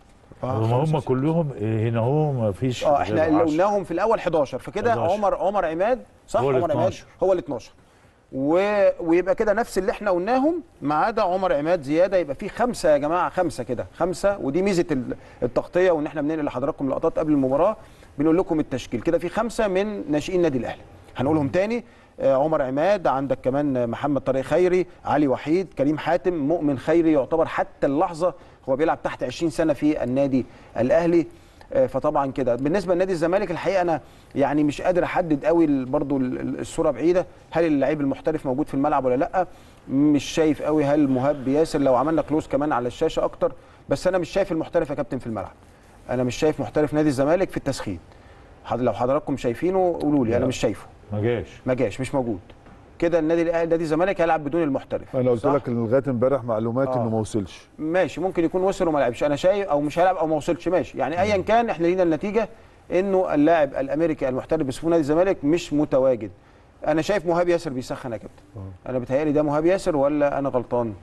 هم هم كلهم هنا هو ما فيش. اه احنا اللي قلناهم في الاول حداشر، فكده عمر عمر عماد صح، عمر عماد هو ال اتناشر، و... ويبقى كده نفس اللي احنا قلناهم ما عدا عمر عماد زياده، يبقى في خمسه يا جماعه، خمسه كده خمسه. ودي ميزه التغطيه، وان احنا بننقل لحضراتكم لقطات قبل المباراه بنقول لكم التشكيل. كده في خمسه من ناشئين النادي الاهلي هنقولهم تاني. آه عمر عماد، عندك كمان محمد طارق خيري، علي وحيد، كريم حاتم، مؤمن خيري يعتبر حتى اللحظه هو بيلعب تحت عشرين سنه في النادي الاهلي. آه فطبعا كده بالنسبه لنادي الزمالك الحقيقه انا يعني مش قادر احدد قوي برضو الصوره بعيده، هل اللعيب المحترف موجود في الملعب ولا لا؟ مش شايف قوي. هل مهاب ياسر؟ لو عملنا كلوز كمان على الشاشه اكتر، بس انا مش شايف المحترف يا كابتن في الملعب. انا مش شايف محترف نادي الزمالك في التسخين. لو حضراتكم شايفينه قولوا لي. انا مش شايفه، ما جاش ما جاش مش موجود. كده النادي الاهلي نادي الزمالك هيلعب بدون المحترف. انا قلت لك لغايه امبارح معلومات آه. انه ما وصلش. ماشي ممكن يكون وصل وما لعبش، انا شايف او مش هيلعب او ما وصلش ماشي، يعني ايا كان احنا لينا النتيجه انه اللاعب الامريكي المحترف بصفوف نادي الزمالك مش متواجد. انا شايف مهاب ياسر بيسخن يا كابتن. آه. انا بيتهيألي ده مهاب ياسر ولا انا غلطان؟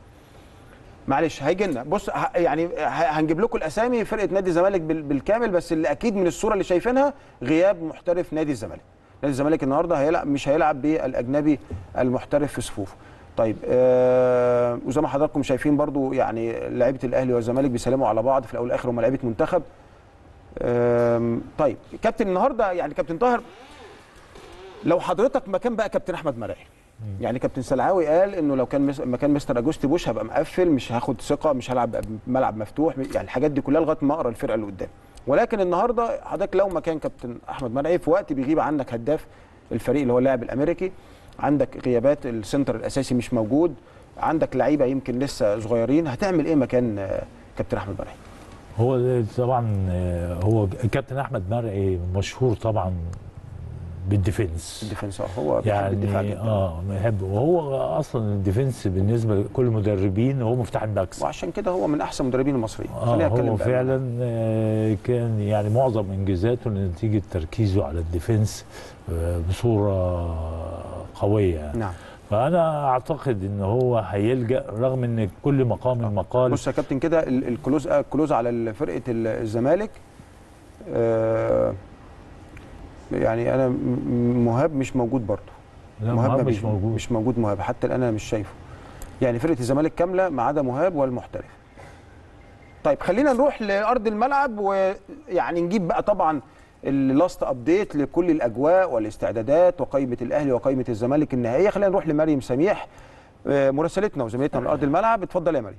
معلش هيجي لنا. بص يعني هنجيب لكم الاسامي فرقه نادي الزمالك بالكامل، بس اللي اكيد من الصوره اللي شايفينها غياب محترف نادي الزمالك. نادي الزمالك النهارده هيلعب مش هيلعب بالاجنبي المحترف في صفوفه. طيب آه وزي ما حضراتكم شايفين برضو يعني لعيبه الاهلي والزمالك بيسلموا على بعض في الاول والاخر، هم لعيبه منتخب. طيب كابتن النهارده يعني كابتن طاهر، لو حضرتك مكان بقى كابتن احمد مرعي، يعني كابتن سلعاوي قال انه لو كان مكان مستر اجوستي بوش هبقى مقفل، مش هاخد ثقه، مش هلعب ملعب مفتوح، يعني الحاجات دي كلها لغايه ما اقرا الفرقه اللي قدام. ولكن النهارده حضرتك لو مكان كابتن احمد مرعي في وقت بيغيب عنك هداف الفريق اللي هو اللاعب الامريكي، عندك غيابات السنتر الاساسي مش موجود، عندك لعيبه يمكن لسه صغيرين، هتعمل ايه مكان كابتن احمد مرعي؟ هو طبعا هو كابتن احمد مرعي مشهور طبعا بالديفنس. الديفنس هو يعني الدفاع جدا. اه بيحب، وهو اصلا الديفنس بالنسبه لكل المدربين هو مفتاح المكسب، وعشان كده هو من احسن المدربين المصريين. اه هو فعلا آه كان يعني معظم انجازاته نتيجه تركيزه على الديفنس آه بصوره قويه. نعم. فانا اعتقد ان هو هيلجا رغم ان كل مقام مقال. بص يا كابتن كده الكلوز الكلوز على فرقه الزمالك آه يعني انا مهاب مش موجود برضه. لا مهاب مش موجود، مش موجود مهاب حتى الان انا مش شايفه. يعني فرقه الزمالك كامله ما عدا مهاب والمحترف. طيب خلينا نروح لارض الملعب ويعني نجيب بقى طبعا اللاست ابديت لكل الاجواء والاستعدادات وقائمه الاهلي وقائمه الزمالك النهائيه. خلينا نروح لمريم سميح مراسلتنا وزميلتنا من ارض الملعب. اتفضل يا مريم.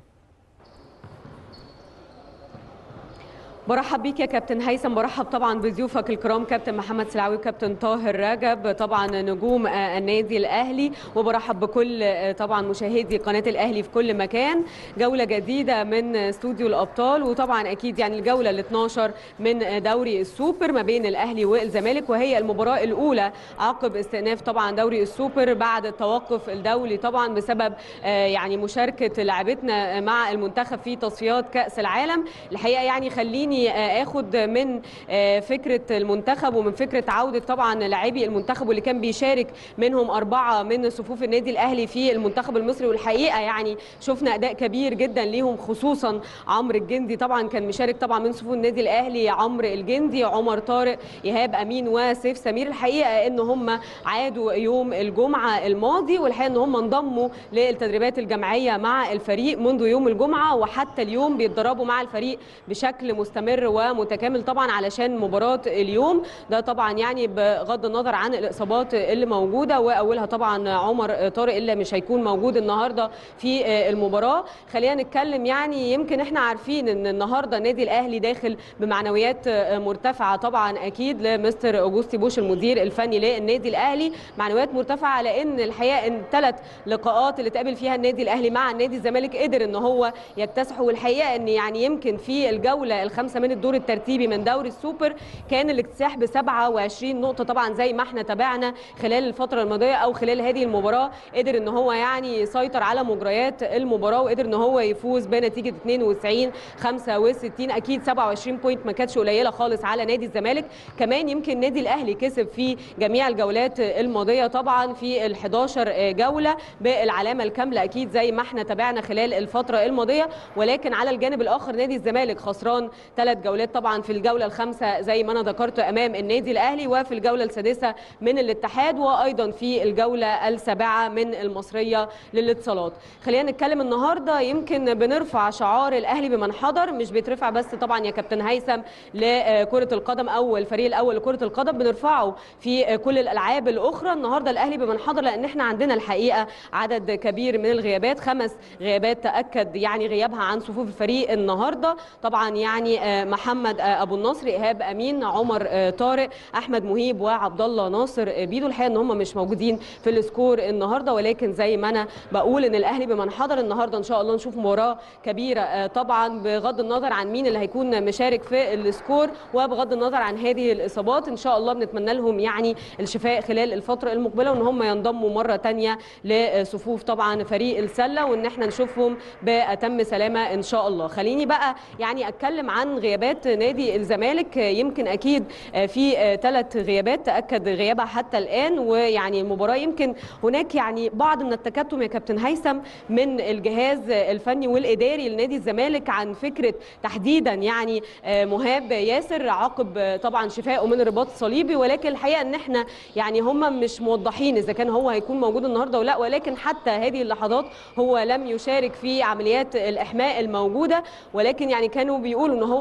برحب بيك يا كابتن هيثم، برحب طبعا بضيوفك الكرام كابتن محمد سلعاوي وكابتن طاهر رجب، طبعا نجوم النادي الاهلي، وبرحب بكل طبعا مشاهدي قناه الاهلي في كل مكان. جوله جديده من استوديو الابطال، وطبعا اكيد يعني الجوله ال اثناشر من دوري السوبر ما بين الاهلي والزمالك، وهي المباراه الاولى عقب استئناف طبعا دوري السوبر بعد التوقف الدولي طبعا بسبب يعني مشاركه لاعبتنا مع المنتخب في تصفيات كاس العالم. الحقيقه يعني خليني اخد من فكره المنتخب ومن فكره عوده طبعا لاعبي المنتخب واللي كان بيشارك منهم اربعه من صفوف النادي الاهلي في المنتخب المصري، والحقيقه يعني شفنا اداء كبير جدا ليهم، خصوصا عمرو الجندي طبعا كان مشارك طبعا من صفوف النادي الاهلي، عمرو الجندي، عمر طارق، ايهاب امين وسيف سمير. الحقيقه ان هم عادوا يوم الجمعه الماضي، والحقيقه ان هم انضموا للتدريبات الجماعيه مع الفريق منذ يوم الجمعه، وحتى اليوم بيتدربوا مع الفريق بشكل مستمر ومتكامل طبعا علشان مباراه اليوم ده، طبعا يعني بغض النظر عن الاصابات اللي موجوده، واولها طبعا عمر طارق اللي مش هيكون موجود النهارده في المباراه. خلينا نتكلم يعني يمكن احنا عارفين ان النهارده النادي الاهلي داخل بمعنويات مرتفعه طبعا اكيد لمستر اجوستي بوش المدير الفني للنادي الاهلي، معنويات مرتفعه لان الحقيقه ان الثلاث لقاءات اللي اتقابل فيها النادي الاهلي مع النادي الزمالك قدر ان هو يكتسحه، والحقيقه ان يعني يمكن في الجوله الخامسه من الدور الترتيبي من دوري السوبر كان الاكتساح ب سبعة وعشرين نقطه طبعا زي ما احنا تابعنا خلال الفتره الماضيه او خلال هذه المباراه، قدر ان هو يعني يسيطر على مجريات المباراه وقدر ان هو يفوز بنتيجه اثنين وتسعين خمسة وستين. اكيد سبعة وعشرين بوينت ما كانتش قليله خالص على نادي الزمالك. كمان يمكن النادي الاهلي كسب في جميع الجولات الماضيه طبعا في ال حداشر جوله بالعلامه الكامله اكيد زي ما احنا تابعنا خلال الفتره الماضيه، ولكن على الجانب الاخر نادي الزمالك خسران ثلاث جولات طبعا في الجوله الخامسه زي ما انا ذكرت امام النادي الاهلي، وفي الجوله السادسه من الاتحاد، وايضا في الجوله السابعه من المصريه للاتصالات. خلينا نتكلم النهارده يمكن بنرفع شعار الاهلي بمن حضر، مش بيترفع بس طبعا يا كابتن هيثم لكره القدم او الفريق الاول لكره القدم، بنرفعه في كل الالعاب الاخرى. النهارده الاهلي بمن حضر لان احنا عندنا الحقيقه عدد كبير من الغيابات، خمس غيابات تاكد يعني غيابها عن صفوف الفريق النهارده طبعا، يعني محمد ابو النصر، ايهاب امين، عمر طارق، احمد مهيب وعبد الله ناصر بيدو. الحقيقه ان هم مش موجودين في السكور النهارده، ولكن زي ما انا بقول ان الاهلي بمن حضر النهارده ان شاء الله نشوف مباراه كبيره طبعا بغض النظر عن مين اللي هيكون مشارك في السكور وبغض النظر عن هذه الاصابات. ان شاء الله بنتمنى لهم يعني الشفاء خلال الفتره المقبله وان هم ينضموا مره ثانيه لصفوف طبعا فريق السله وان احنا نشوفهم باتم سلامه ان شاء الله. خليني بقى يعني اتكلم عن غيابات نادي الزمالك. يمكن اكيد في ثلاث غيابات تاكد غيابها حتى الان، ويعني المباراه يمكن هناك يعني بعض من التكتم يا كابتن هيثم من الجهاز الفني والاداري لنادي الزمالك عن فكره تحديدا يعني مهاب ياسر عقب طبعا شفائه من الرباط الصليبي، ولكن الحقيقه ان احنا يعني هم مش موضحين اذا كان هو هيكون موجود النهارده ولا لا، ولكن حتى هذه اللحظات هو لم يشارك في عمليات الاحماء الموجوده، ولكن يعني كانوا بيقولوا ان هو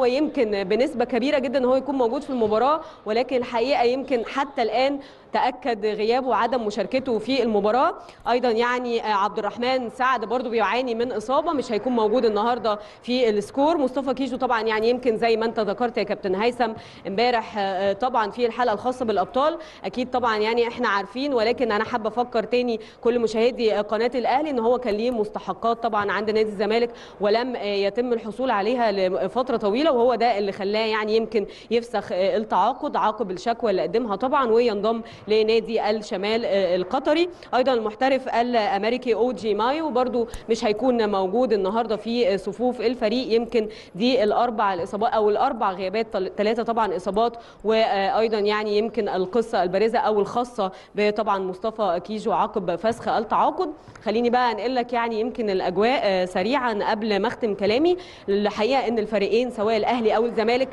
يمكن بنسبه كبيره جدا ان هو يكون موجود في المباراه، ولكن الحقيقه يمكن حتى الان تأكد غيابه وعدم مشاركته في المباراة. أيضا يعني عبد الرحمن سعد برضو بيعاني من إصابة، مش هيكون موجود النهاردة في السكور. مصطفى كيجو طبعا يعني يمكن زي ما أنت ذكرت يا كابتن هيثم امبارح طبعا في الحلقة الخاصة بالأبطال، أكيد طبعا يعني إحنا عارفين، ولكن أنا حابة أفكر تاني كل مشاهدي قناة الأهلي إن هو كان ليه مستحقات طبعا عند نادي الزمالك ولم يتم الحصول عليها لفترة طويلة، وهو ده اللي خلاه يعني يمكن يفسخ التعاقد عقب الشكوى اللي قدمها طبعا وينضم لنادي الشمال القطري. ايضا المحترف الامريكي اوجي مايو برضو مش هيكون موجود النهارده في صفوف الفريق. يمكن دي الاربع الاصابات او الاربع غيابات، ثلاثه طبعا اصابات، وايضا يعني يمكن القصه البارزه او الخاصه بطبعا مصطفى كيجو عقب فسخ التعاقد. خليني بقى انقل لك يعني يمكن الاجواء سريعا قبل ما اختم كلامي. الحقيقه ان الفريقين سواء الاهلي او الزمالك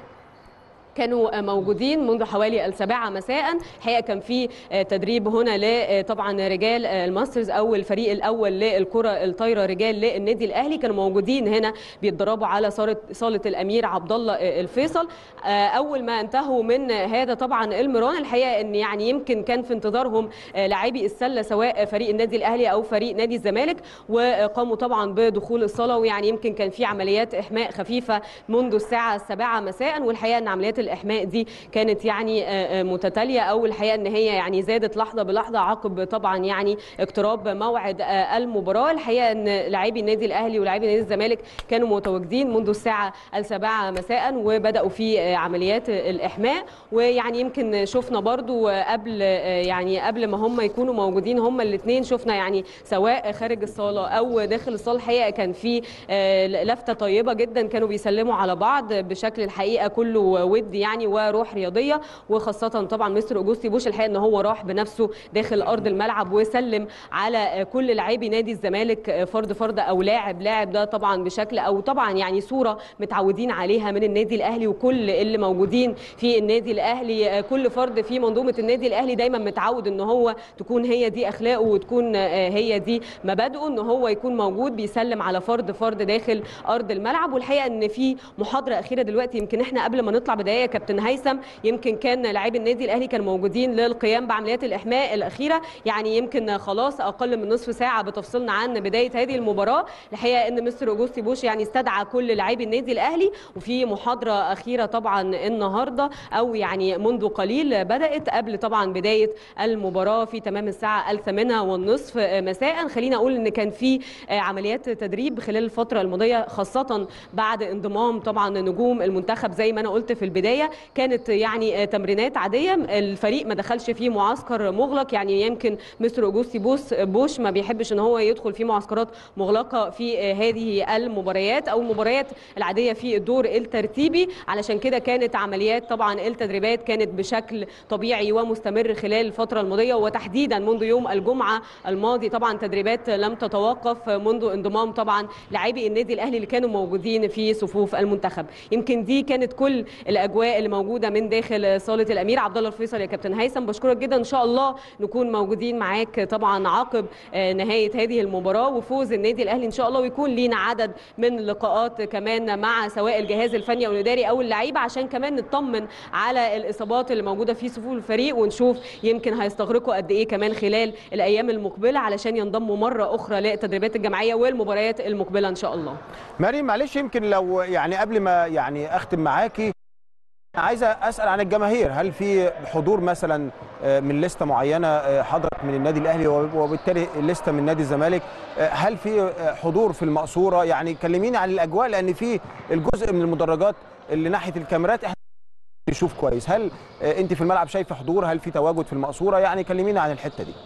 كانوا موجودين منذ حوالي السابعة مساء. الحقيقة كان في تدريب هنا طبعا رجال الماسترز أو الفريق الأول للكرة الطايرة رجال للنادي الأهلي، كانوا موجودين هنا بيتدربوا على صالة الأمير عبد الله الفيصل. أول ما انتهوا من هذا طبعا المران، الحقيقة أن يعني يمكن كان في انتظارهم لاعبي السلة سواء فريق النادي الأهلي أو فريق نادي الزمالك، وقاموا طبعا بدخول الصالة، ويعني يمكن كان في عمليات إحماء خفيفة منذ الساعة السابعة مساء. والحقيقة أن عمليات الإحماء دي كانت يعني متتالية، أو الحقيقة أن هي يعني زادت لحظة بلحظة عقب طبعا يعني اقتراب موعد المباراة. الحقيقة أن لاعبي النادي الأهلي ولاعبي نادي الزمالك كانوا متواجدين منذ الساعة السابعة مساء وبدأوا في عمليات الإحماء. ويعني يمكن شفنا برضو قبل يعني قبل ما هم يكونوا موجودين هم الاثنين، شفنا يعني سواء خارج الصالة أو داخل الصالة الحقيقة كان في لفتة طيبة جدا، كانوا بيسلموا على بعض بشكل الحقيقة كله ود يعني وروح رياضيه. وخاصه طبعا مستر اوجوستي بوش الحقيقه ان هو راح بنفسه داخل ارض الملعب وسلم على كل لاعبي نادي الزمالك فرد فرد او لاعب لاعب، ده طبعا بشكل او طبعا يعني صوره متعودين عليها من النادي الاهلي وكل اللي موجودين في النادي الاهلي. كل فرد في منظومه النادي الاهلي دايما متعود ان هو تكون هي دي اخلاقه وتكون هي دي مبادئه، ان هو يكون موجود بيسلم على فرد فرد داخل ارض الملعب. والحقيقه ان في محاضره اخيره دلوقتي، يمكن احنا قبل ما نطلع بدايه كابتن هيثم يمكن كان لاعبي النادي الاهلي كانوا موجودين للقيام بعمليات الاحماء الاخيره، يعني يمكن خلاص اقل من نصف ساعه بتفصلنا عن بدايه هذه المباراه. الحقيقه ان مستر اوجوستي بوش يعني استدعى كل لاعبي النادي الاهلي، وفي محاضره اخيره طبعا النهارده او يعني منذ قليل بدات قبل طبعا بدايه المباراه في تمام الساعه الثامنه والنصف مساء. خلينا اقول ان كان في عمليات تدريب خلال الفتره الماضيه، خاصه بعد انضمام طبعا نجوم المنتخب زي ما انا قلت في البدايه. كانت يعني تمرينات عاديه، الفريق ما دخلش فيه معسكر مغلق، يعني يمكن مستر اوجوستي بوش بوش ما بيحبش ان هو يدخل في معسكرات مغلقه في هذه المباريات او المباريات العاديه في الدور الترتيبي. علشان كده كانت عمليات طبعا التدريبات كانت بشكل طبيعي ومستمر خلال الفتره الماضيه، وتحديدا منذ يوم الجمعه الماضي طبعا تدريبات لم تتوقف منذ انضمام طبعا لاعبي النادي الاهلي اللي كانوا موجودين في صفوف المنتخب. يمكن دي كانت كل الاجواء اللي موجوده من داخل صاله الامير عبد الله الفيصل. يا كابتن هيثم بشكرك جدا، ان شاء الله نكون موجودين معاك طبعا عقب نهايه هذه المباراه وفوز النادي الاهلي ان شاء الله، ويكون لينا عدد من اللقاءات كمان مع سواء الجهاز الفني او الاداري او اللعيبه، عشان كمان نطمن على الاصابات اللي موجوده في صفوف الفريق، ونشوف يمكن هيستغرقوا قد ايه كمان خلال الايام المقبله علشان ينضموا مره اخرى للتدريبات الجماعيه والمباريات المقبله ان شاء الله. مريم معلش يمكن لو يعني قبل ما يعني اختم معاكي عايزه اسال عن الجماهير، هل في حضور مثلا من لسته معينه حضرت من النادي الاهلي وبالتالي لسته من نادي الزمالك، هل في حضور في المقصوره؟ يعني كلميني عن الاجواء، لان في الجزء من المدرجات اللي ناحيه الكاميرات احنا نشوف كويس. هل انت في الملعب شايفه حضور؟ هل في تواجد في المقصوره؟ يعني كلميني عن الحته دي.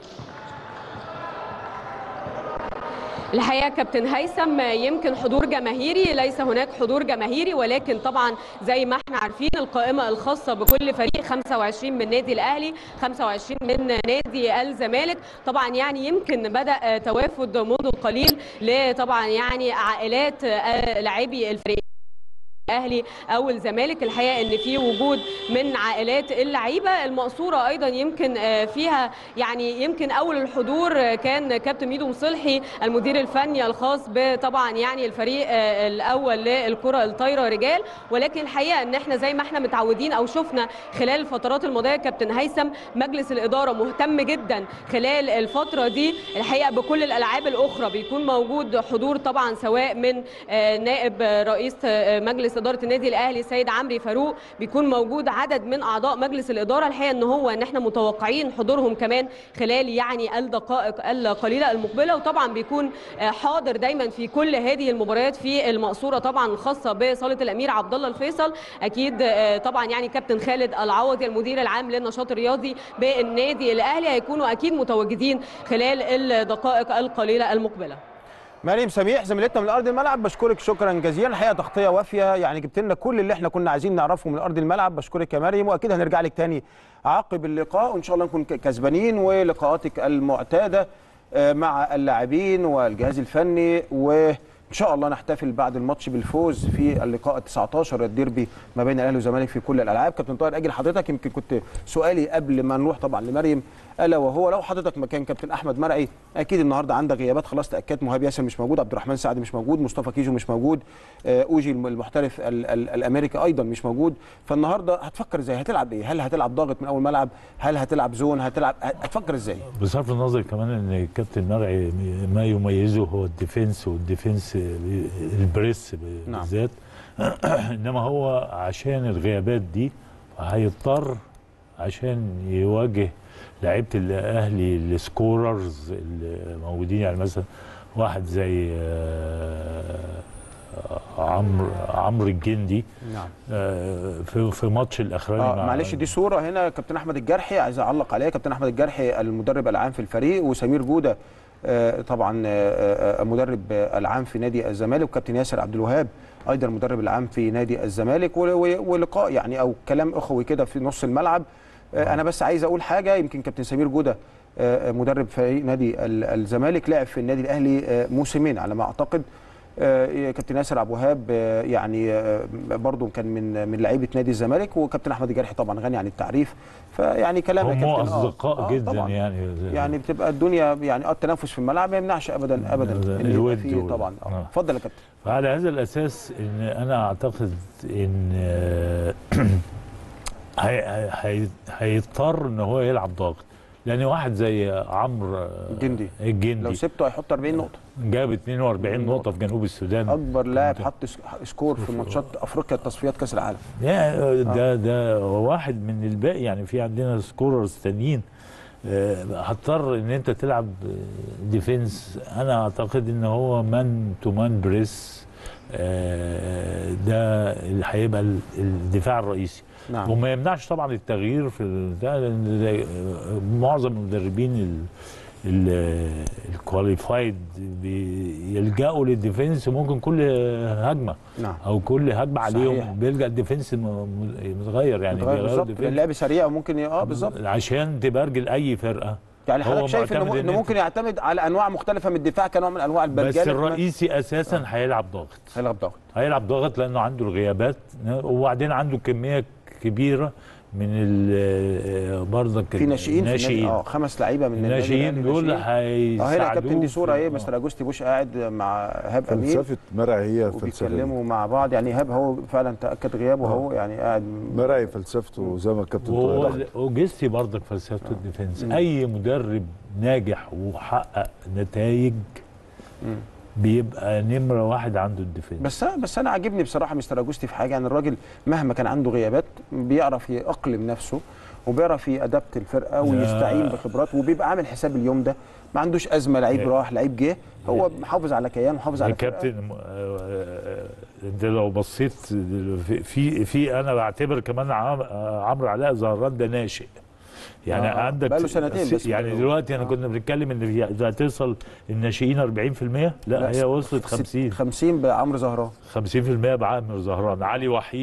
الحقيقه كابتن هيثم يمكن حضور جماهيري، ليس هناك حضور جماهيري، ولكن طبعا زي ما احنا عارفين القائمه الخاصه بكل فريق خمسة وعشرين من نادي الاهلي، خمسة وعشرين من نادي الزمالك. طبعا يعني يمكن بدا توافد منذ قليل لطبعا يعني عائلات لاعبي الفريق الاهلي او الزمالك. الحقيقه ان في وجود من عائلات اللعيبه. المقصوره ايضا يمكن فيها يعني يمكن اول الحضور كان كابتن ميدو مصلحي المدير الفني الخاص بطبعا يعني الفريق الاول للكره الطايره رجال. ولكن الحقيقه ان احنا زي ما احنا متعودين او شفنا خلال الفترات الماضيه كابتن هيثم مجلس الاداره مهتم جدا خلال الفتره دي الحقيقه بكل الالعاب الاخرى. بيكون موجود حضور طبعا سواء من نائب رئيس مجلس اداره النادي الاهلي سيد عمرو فاروق، بيكون موجود عدد من اعضاء مجلس الاداره. الحقيقه ان هو ان احنا متوقعين حضورهم كمان خلال يعني الدقائق القليله المقبله. وطبعا بيكون حاضر دايما في كل هذه المباريات في المقصوره طبعا الخاصه بصاله الامير عبد الله الفيصل. اكيد طبعا يعني كابتن خالد العوضي المدير العام للنشاط الرياضي بالنادي الاهلي هيكونوا اكيد متواجدين خلال الدقائق القليله المقبله. مريم سميح زميلتنا من ارض الملعب، بشكرك شكرا جزيلا. الحقيقه تغطيه وافيه، يعني جبت لنا كل اللي احنا كنا عايزين نعرفه من ارض الملعب. بشكرك يا مريم، واكيد هنرجع لك تاني عقب اللقاء وان شاء الله نكون كسبانين، ولقاءاتك المعتاده مع اللاعبين والجهاز الفني، وان شاء الله نحتفل بعد الماتش بالفوز في اللقاء التاسع عشر الديربي ما بين الاهلي والزمالك في كل الالعاب. كابتن طاهر اجل حضرتك، يمكن كنت سؤالي قبل ما نروح طبعا لمريم الا وهو لو حضرتك مكان كابتن احمد مرعي، اكيد النهارده عندك غيابات خلاص تاكدت. مهاب ياسر مش موجود، عبد الرحمن سعد مش موجود، مصطفى كيجو مش موجود، اوجي المحترف ال ال الامريكي ايضا مش موجود. فالنهارده هتفكر ازاي؟ هتلعب ايه؟ هل هتلعب ضاغط من اول ملعب؟ هل هتلعب زون؟ هتلعب هتفكر ازاي؟ بصرف النظر كمان ان الكابتن مرعي ما يميزه هو الديفنس والديفنس البريس بالذات. نعم. انما هو عشان الغيابات دي هيضطر عشان يواجه لعيبه الاهلي السكوررز اللي موجودين، يعني مثلا واحد زي عمرو عمرو الجندي. نعم. في في ماتش الاخراني. آه معلش دي صوره هنا كابتن احمد الجرحي عايز اعلق عليها. كابتن احمد الجرحي المدرب العام في الفريق، وسمير جوده آه طبعا آه مدرب العام في نادي الزمالك، وكابتن ياسر عبد الوهاب ايضا المدرب العام في نادي الزمالك، ولقاء يعني او كلام اخوي كده في نص الملعب. آه انا بس عايز اقول حاجه، يمكن كابتن سمير جوده آه مدرب فريق نادي الزمالك لعب في النادي الاهلي آه موسمين على ما اعتقد. آه كابتن ياسر عبد الوهاب آه يعني آه برضه كان من من لعيبه نادي الزمالك، وكابتن احمد الجرحي طبعا غني عن التعريف. فيعني كلام يا هم كابتن اصدقاء آه جدا طبعا. يعني يعني بتبقى الدنيا يعني اه التنافس في الملعب ما يمنعش ابدا ابدا الود فيه طبعا. اتفضل يا كابتن. فعلى هذا الاساس ان انا اعتقد ان هيضطر ان هو يلعب ضاغط، لان واحد زي عمرو الجندي الجندي لو سبته هيحط أربعين نقطه، جاب اتنين وأربعين نقطه في جنوب السودان، اكبر لاعب حط سكور في ماتشات افريقيا تصفيات كاس العالم. ده ده واحد من الباقي، يعني في عندنا سكوررز تانيين. هتضطر ان انت تلعب ديفنس. انا اعتقد ان هو مان تو مان بريس، ده اللي هيبقى الدفاع الرئيسي. نعم. وما يمنعش طبعا التغيير في ده، لان معظم المدربين الكواليفايد بيلجأوا للديفنس، ممكن كل هجمه. نعم. او كل هجمه عليهم بيلجأ الديفنس متغير، يعني بيغيروا اللعب سريع وممكن اه بالظبط عشان تبرجل اي فرقه. يعني حضرتك شايف انه إن ممكن يعتمد على انواع مختلفه من الدفاع كنوع من انواع البرجله، بس الرئيسي اساسا هيلعب ضاغط. هيلعب ضاغط هيلعب ضاغط لانه عنده الغيابات، وبعدين عنده كميه كبيره من برضك في ناشئين ناشئين اه خمس لعيبه من الناشئين دول هيساعدوه. اه هنا يا كابتن دي صوره ايه مستر اجوستي بوش قاعد مع ايهاب امين، فلسفه مرعي هي فلسفه وبيتكلموا مع بعض. يعني ايهاب هو فعلا تاكد غيابه اهو، يعني قاعد مرعي فلسفته زي ما الكابتن طاهر. وجستي برضك فلسفته آه. الديفنس. م. اي مدرب ناجح وحقق نتائج بيبقى نمره واحد عنده الديفنس. بس بس انا عاجبني بصراحه مستر اجوستي في حاجه، يعني الراجل مهما كان عنده غيابات بيعرف يأقلم نفسه وبيعرف يأدبت الفرقه ويستعين بخبرات، وبيبقى عامل حساب اليوم ده، ما عندوش ازمه لعيب راح لعيب جه، هو محافظ على كيان محافظ على كابتن. انت لو بصيت في في انا بعتبر كمان عمرو علاء زهران ده ناشئ، يعني آه عندك بقاله سنتين بس. يعني دلوقتي انا آه. كنا بنتكلم ان هتوصل الناشئين أربعين في المية، لا, لا هي وصلت خمسين خمسين بعمرو زهران، خمسين في المية بعمرو زهران. علي وحيد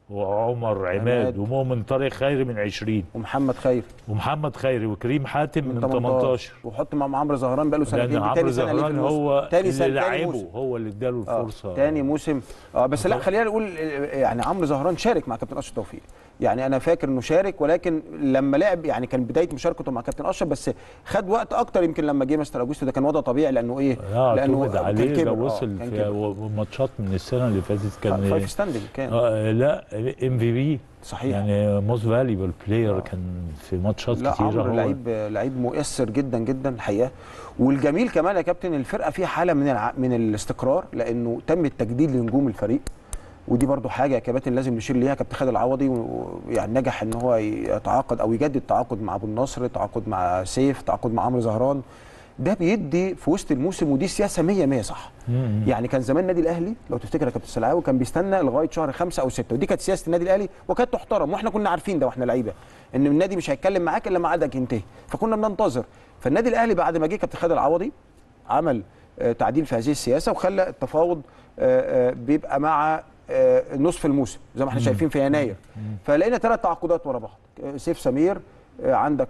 وعمر عماد, عماد. ومؤمن طارق خيري من عشرين، ومحمد خير ومحمد خيري وكريم حاتم من, من تمنتاشر، تمنتاشر. وحط معاهم عمرو زهران بقى له سنتين، لان عمرو زهران هو تاني اللي لعبه، هو اللي اداله الفرصه آه. تاني موسم. اه بس لا خلينا نقول يعني عمرو زهران شارك مع كابتن اشرف توفيق، يعني انا فاكر انه شارك، ولكن لما لعب يعني كان بدايه مشاركته مع كابتن اشرف، بس خد وقت اكتر يمكن لما جه مستر اوجستو، ده كان وضع طبيعي لانه ايه؟ آه لانه كان عليه كبر. ده وصل آه في ماتشات من السنه اللي فاتت كان آه فايف ستاندنج كان آه لا ام في بي صحيح، يعني موست فاليبل بلاير كان في ماتشات لا كتيره. عمرو لعيب لعيب مؤثر جدا جدا الحقيقه. والجميل كمان يا كابتن الفرقه فيها حاله من الع... من الاستقرار، لانه تم التجديد لنجوم الفريق، ودي برضو حاجه يا كابتن لازم نشير ليها. كابتن خالد العوضي ويعني نجح ان هو يتعاقد او يجدد تعاقد مع ابو النصر، تعاقد مع سيف، تعاقد مع عمرو زهران، ده بيدي في وسط الموسم، ودي سياسه مية مية صح. مم. يعني كان زمان النادي الاهلي لو تفتكر يا كابتن سلعاوي كان بيستنى لغايه شهر خمسة او ستة، ودي كانت سياسه النادي الاهلي وكانت تحترم، واحنا كنا عارفين ده واحنا لعيبه ان النادي مش هيتكلم معاك الا لما عقدك ينتهي، فكنا بننتظر. فالنادي الاهلي بعد ما جه كابتن خالد العوضي عمل آه تعديل في هذه السياسه، وخلى التفاوض آه آه بيبقى مع آه نصف الموسم زي ما احنا مم. شايفين في يناير. فلقينا ثلاث تعاقدات ورا بعض، سيف سمير، عندك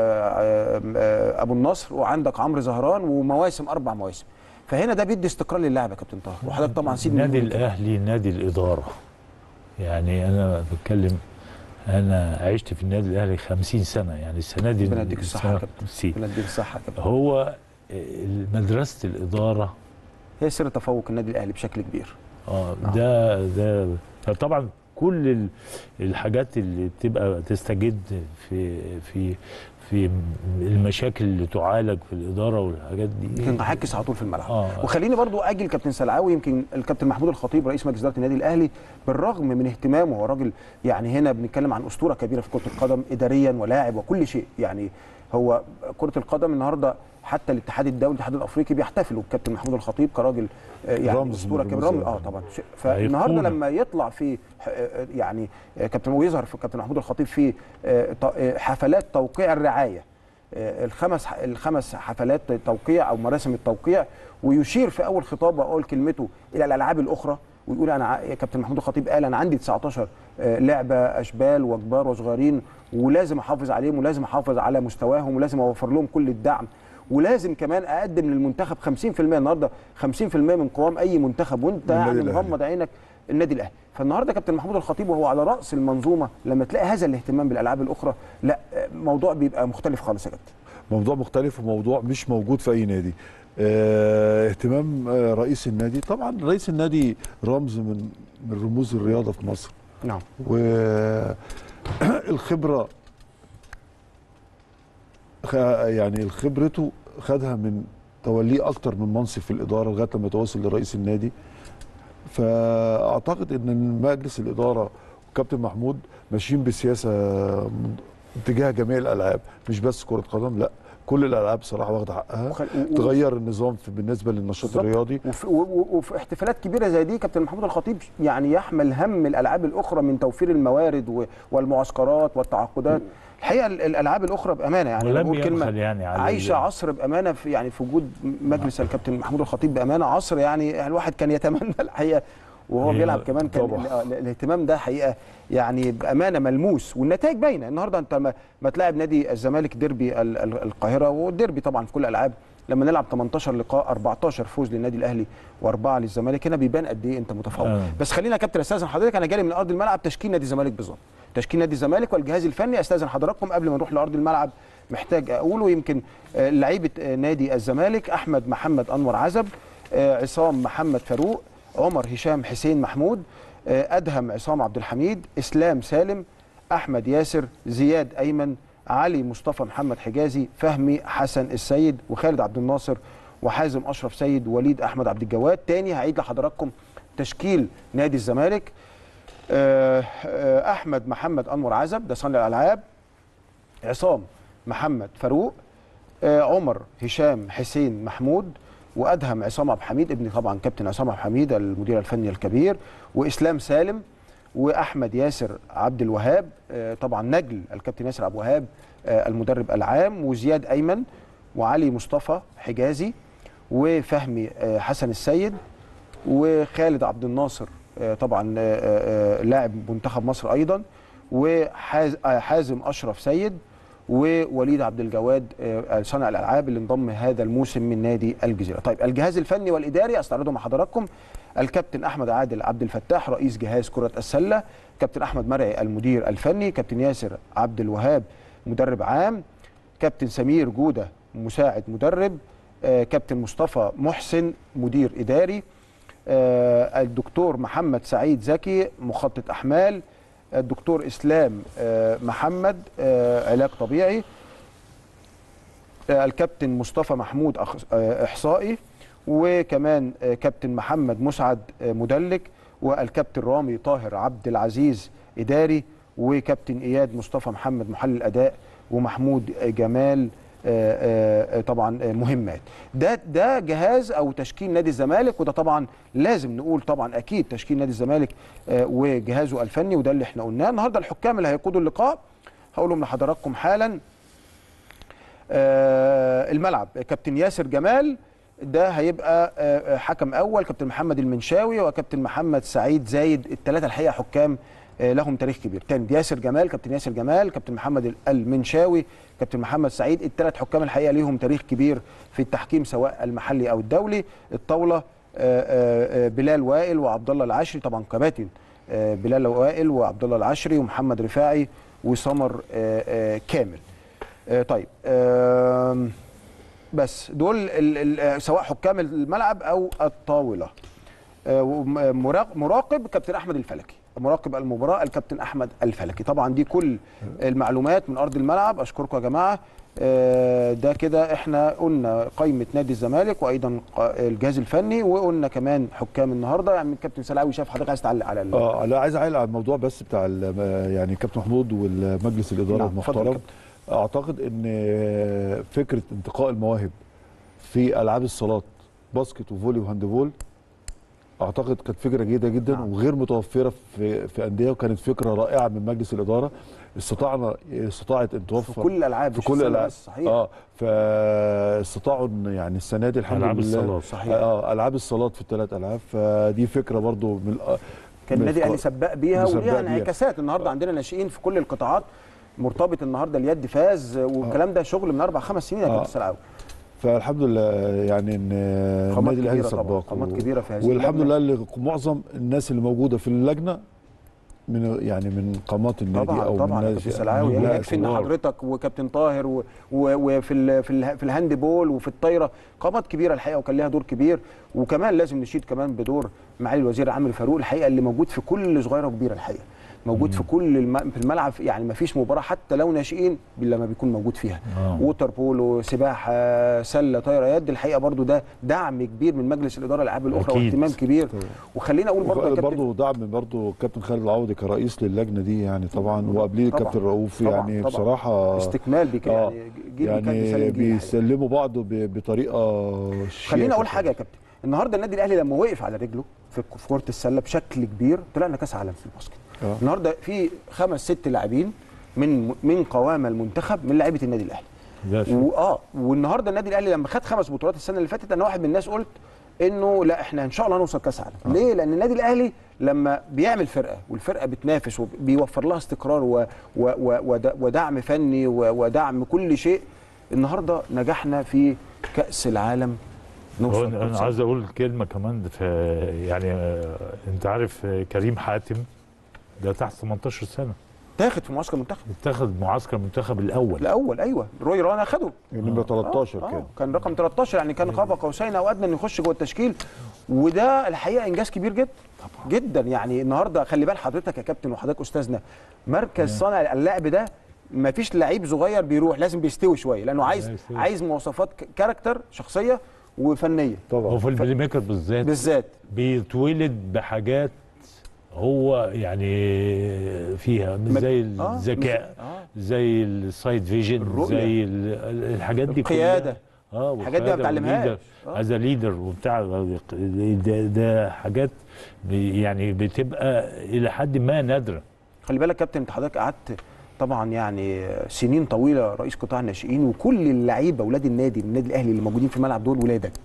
ابو النصر، وعندك عمرو زهران، ومواسم اربع مواسم. فهنا ده بيدي استقرار للاعب يا كابتن طاهر، وحضرتك طبعا سيد النادي الاهلي نادي الاداره. يعني انا بتكلم انا عشت في النادي الاهلي خمسين سنه، يعني السنه دي ربنا يديك الصحه يا كابتن، ربنا يديك الصحه يا كابتن. هو مدرسه الاداره هي سر تفوق النادي الاهلي بشكل كبير. اه ده ده فطبعا كل الحاجات اللي بتبقى تستجد في في في المشاكل اللي تعالج في الاداره والحاجات دي تنعكس على طول في الملعب. آه. وخليني برضو اجي الكابتن سلعاوي، يمكن الكابتن محمود الخطيب رئيس مجلس اداره النادي الاهلي بالرغم من اهتمامه، هو راجل يعني هنا بنتكلم عن اسطوره كبيره في كره القدم اداريا ولاعب وكل شيء، يعني هو كره القدم النهارده حتى الاتحاد الدولي الاتحاد الافريقي بيحتفلوا بكابتن محمود الخطيب كراجل يعني اسطوره كبيره. اه طبعا. فالنهارده لما يطلع في يعني كابتن ويظهر في كابتن محمود الخطيب في حفلات توقيع الرعايه، الخمس الخمس حفلات توقيع او مراسم التوقيع، ويشير في اول خطابه اول كلمته الى الالعاب الاخرى، ويقول انا كابتن محمود الخطيب قال انا عندي تسعتاشر لعبه اشبال وكبار وصغيرين، ولازم احافظ عليهم، ولازم احافظ على مستواهم، ولازم اوفر لهم كل الدعم، ولازم كمان اقدم للمنتخب خمسين في المية. النهارده خمسين في المية من قوام اي منتخب وانت يعني مغمض عينك النادي الاهلي. فالنهارده كابتن محمود الخطيب وهو على راس المنظومه، لما تلاقي هذا الاهتمام بالالعاب الاخرى، لا موضوع بيبقى مختلف خالص يا كابتن. موضوع مختلف وموضوع مش موجود في اي نادي. اه اهتمام اه رئيس النادي، طبعا رئيس النادي رمز من من رموز الرياضه في مصر. نعم. والخبره يعني خبرته خدها من توليه اكتر من منصب في الاداره لغايه لما توصل لرئيس النادي. فاعتقد ان مجلس الاداره وكابتن محمود ماشيين بسياسه تجاه جميع الالعاب، مش بس كره قدم، لا كل الالعاب بصراحه واخده حقها. وخل... و... تغير النظام في بالنسبه للنشاط بالزبط. الرياضي، وفي, و... وفي احتفالات كبيره زي دي كابتن محمود الخطيب يعني يحمل هم الالعاب الاخرى من توفير الموارد و... والمعسكرات والتعاقدات. الحقيقه الالعاب الاخرى بامانه يعني ولم بقول كلمه يعني عايشه عصر بامانه في يعني في وجود مجلس الكابتن محمود الخطيب بامانه، عصر يعني الواحد كان يتمنى الحقيقه وهو بيلعب كمان كان طبعا. الاهتمام ده حقيقه يعني بامانه ملموس، والنتائج باينه. النهارده انت ما, ما تلاعب نادي الزمالك ديربي القاهره، والديربي طبعا في كل الالعاب لما نلعب تمنتاشر لقاء أربعتاشر فوز للنادي الاهلي واربعه للزمالك، هنا بيبان قد ايه انت متفوق. آه. بس خلينا يا كابتن استاذن حضرتك، انا جالي من ارض الملعب تشكيل نادي الزمالك بالظبط، تشكيل نادي الزمالك والجهاز الفني. استاذن حضراتكم قبل ما نروح لارض الملعب محتاج اقوله، يمكن لعيبه نادي الزمالك: احمد محمد انور عزب، عصام محمد فاروق، عمر هشام حسين محمود، ادهم عصام عبد الحميد، اسلام سالم، احمد ياسر، زياد ايمن، علي مصطفى محمد حجازي، فهمي حسن السيد، وخالد عبد الناصر، وحازم اشرف سيد، وليد احمد عبد الجواد. تاني هعيد لحضراتكم تشكيل نادي الزمالك: احمد محمد انور عزب ده صانع الالعاب، عصام محمد فاروق، عمر هشام حسين محمود، وادهم عصام عبد الحميد ابن طبعا كابتن عصام عبد الحميد المدير الفني الكبير، واسلام سالم، واحمد ياسر عبد الوهاب طبعا نجل الكابتن ياسر عبد الوهاب المدرب العام، وزياد ايمن، وعلي مصطفى حجازي، وفهمي حسن السيد، وخالد عبد الناصر طبعا لاعب منتخب مصر ايضا، وحازم اشرف سيد، ووليد عبد الجواد صانع الالعاب اللي انضم هذا الموسم من نادي الجزيره. طيب الجهاز الفني والاداري استعرضه مع حضراتكم: الكابتن احمد عادل عبد الفتاح رئيس جهاز كره السله، كابتن احمد مرعي المدير الفني، كابتن ياسر عبد الوهاب مدرب عام، كابتن سمير جوده مساعد مدرب، كابتن مصطفى محسن مدير اداري، الدكتور محمد سعيد زكي مخطط احمال، الدكتور اسلام محمد علاج طبيعي، الكابتن مصطفى محمود احصائي، وكمان كابتن محمد مسعد مدلك، والكابتن رامي طاهر عبد العزيز اداري، وكابتن اياد مصطفى محمد محلل اداء، ومحمود جمال طبعا مهمات. ده ده جهاز او تشكيل نادي الزمالك، وده طبعا لازم نقول طبعا اكيد تشكيل نادي الزمالك وجهازه الفني، وده اللي احنا قلناه. النهارده الحكام اللي هيقودوا اللقاء هقولهم لحضراتكم حالا. الملعب كابتن ياسر جمال، ده هيبقى حكم اول، كابتن محمد المنشاوي وكابتن محمد سعيد زايد، الثلاثه الحقيقه حكام لهم تاريخ كبير. تاني ياسر جمال، كابتن ياسر جمال، كابتن محمد المنشاوي، كابتن محمد سعيد، الثلاث حكام الحقيقه ليهم تاريخ كبير في التحكيم سواء المحلي او الدولي. الطاوله بلال وائل وعبد الله العشري، طبعا كباتن بلال وائل وعبد الله العشري ومحمد رفاعي وسمر كامل. طيب بس دول سواء حكام الملعب او الطاوله. مراقب كابتن احمد الفلكي، مراقب المباراه الكابتن احمد الفلكي. طبعا دي كل المعلومات من ارض الملعب. اشكركم يا جماعه. ده كده احنا قلنا قائمه نادي الزمالك وايضا الجهاز الفني، وقلنا كمان حكام النهارده. يعني الكابتن سلاوي شاف حضرتك عايز تعلق على اه لا عايز اعلق على الموضوع بس بتاع يعني كابتن محمود والمجلس الاداره نعم المحترم. اعتقد ان فكره انتقاء المواهب في العاب الصالات باسكت وفولي وهاندبول اعتقد كانت فكره جيده جدا نعم. وغير متوفره في في انديه، وكانت فكره رائعه من مجلس الاداره. استطعنا استطاعت ان توفر في كل الالعاب في كل الالعاب صحيح. اه فاستطاعوا يعني السنه دي الحمد ألعاب لله الصالات صحيح اه العاب الصالات في الثلاث العاب. فدي فكره برضو من كان النادي الاهلي سباق بيها وليها انعكاسات. النهارده عندنا ناشئين في كل القطاعات، مرتبط النهارده اليد فاز والكلام ده شغل من اربع خمس سنين يا كابتن سلاوي. فالحمد لله يعني ان النادي الاهلي سباق قامات كبيره في هذه والحمد لله اللي معظم الناس اللي موجوده في اللجنه من يعني من قامات النادي طبعا او طبعا من كابتن سلاوي. يعني يكفي ان حضرتك وكابتن طاهر وفي ال في ال في الهاند بول وفي الطايره قامات كبيره الحقيقه، وكان لها دور كبير. وكمان لازم نشيد كمان بدور معالي الوزير عامر فاروق الحقيقه، اللي موجود في كل صغيره وكبيره الحقيقه، موجود في كل الم... في الملعب. يعني ما فيش مباراه حتى لو ناشئين لما بيكون موجود فيها. آه. ووتر بولو، سباحه، سله، طايره، يد. الحقيقه برضو ده دعم كبير من مجلس الاداره الالعاب الاخرى واهتمام كبير. وخلينا اقول برضو برضو دعم برضو الكابتن خالد العوضي كرئيس للجنه دي يعني طبعا، وقبليه الكابتن رؤوف. يعني طبعًا بصراحه استكمال بيك آه. يعني, يعني بيسلموا بعض بطريقه خلينا اقول حاجه يا كابتن. النهارده النادي الاهلي لما وقف على رجله في كره السله بشكل كبير، طلعنا كاس عالم في الباسكت. أوه. النهارده في خمس ست لاعبين من من قوام المنتخب من لاعيبه النادي الاهلي. واه والنهارده النادي الاهلي لما خد خمس بطولات السنه اللي فاتت، انا واحد من الناس قلت انه لا احنا ان شاء الله هنوصل كاس عالم. أوه. ليه؟ لان النادي الاهلي لما بيعمل فرقه والفرقه بتنافس وبيوفر لها استقرار و و و ودعم فني ودعم كل شيء، النهارده نجحنا في كاس العالم. نوصل. انا عايز اقول كلمه كمان في يعني انت عارف كريم حاتم ده تحت ثمانية عشر سنه، تاخد في معسكر المنتخب، اتاخد معسكر المنتخب الاول الاول ايوه. روي رانا خده نمره تلتاشر. آه. كان آه. كان رقم تلتاشر، يعني كان قاب قوسين او ادنى انه يخش جوه التشكيل. وده الحقيقه انجاز كبير جدا طبعا جدا. يعني النهارده خلي بال حضرتك يا كابتن وحضرتك استاذنا، مركز صانع اللعب ده ما فيش لعيب صغير بيروح، لازم بيستوي شويه، لانه عايز عايز مواصفات كاركتر شخصيه وفنيه طبعا. وفي البلاي ميكر بالذات بالذات بيتولد بحاجات هو يعني فيها مش زي الذكاء، آه. زي السايد فيجن، زي الحاجات دي القياده. اه الحاجات دي ما بتعلمهاش از ليدر وبتاع ده, ده حاجات يعني بتبقى الى حد ما نادره. خلي بالك كابتن، انت حضرتك قعدت طبعا يعني سنين طويله رئيس قطاع الناشئين، وكل اللعيبه اولاد النادي النادي الاهلي اللي موجودين في الملعب دول ولادك.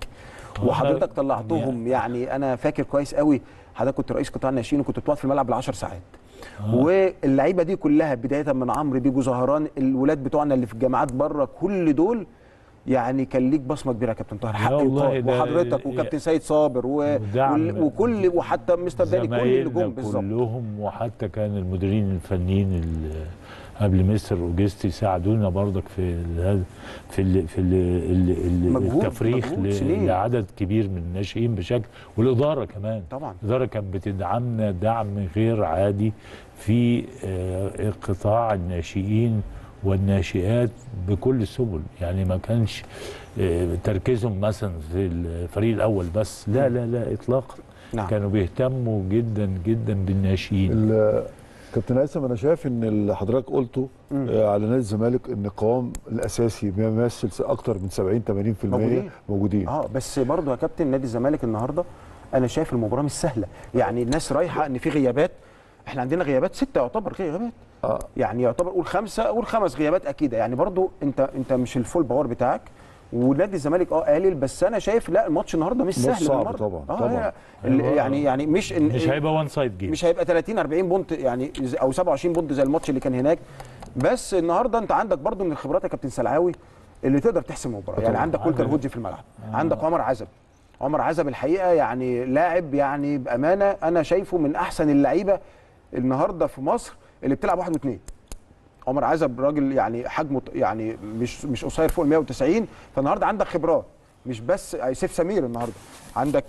وحضرتك طلعتهم. يعني انا فاكر كويس قوي، حضرتك كنت رئيس قطاع الناشئين وكنت بتقعد في الملعب بالعشر ساعات. آه. واللعيبه دي كلها بدايه من عمرو بيجو زهران، الولاد بتوعنا اللي في الجامعات بره، كل دول يعني كان ليك بصمه كبيره يا كابتن طاهر، حق يقال. وحضرتك وكابتن سيد صابر و... وكل وحتى مستر داني، كل اللي جم بالظبط كلهم، وحتى كان المديرين الفنيين قبل مستر اوجستي ساعدونا برضك في ال في ال في ال التفريخ لعدد كبير من الناشئين بشكل، والاداره كمان طبعا. الاداره كانت بتدعمنا دعم غير عادي في قطاع الناشئين والناشئات بكل السبل. يعني ما كانش تركيزهم مثلا في الفريق الاول بس، لا لا لا اطلاقا. نعم. كانوا بيهتموا جدا جدا بالناشئين. كابتن هيثم، انا شايف ان اللي حضرتك قلته آه على نادي الزمالك ان القوام الاساسي بيمثل اكتر من سبعين ثمانين بالمية موجودين, موجودين. اه بس برضه يا كابتن نادي الزمالك النهارده انا شايف المباراه مش سهله. يعني الناس رايحه ان في غيابات، احنا عندنا غيابات ستة يعتبر غيابات. آه. يعني يعتبر قول خمسه قول خمس غيابات اكيد. يعني برضه انت انت مش الفول باور بتاعك، ونادي الزمالك اه قليل، بس انا شايف لا الماتش النهارده مش سهل صعب طبعا. آه طبعا يعني يعني مش مش هيبقى وان سايد جيم، مش هيبقى ثلاثين أربعين بونت يعني او سبعة وعشرين بونت زي الماتش اللي كان هناك. بس النهارده انت عندك برضو من الخبرات يا كابتن سلعاوي اللي تقدر تحسم المباراه. يعني عندك ولتر هودجي في الملعب، آه. عندك عمر عزب. عمر عزب الحقيقه يعني لاعب يعني بامانه انا شايفه من احسن اللعيبه النهارده في مصر اللي بتلعب واحد واثنين. عمر عزب راجل يعني حجمه يعني مش مش قصير فوق ال مية وتسعين، فالنهارده عندك خبرات مش بس سيف سمير. النهارده عندك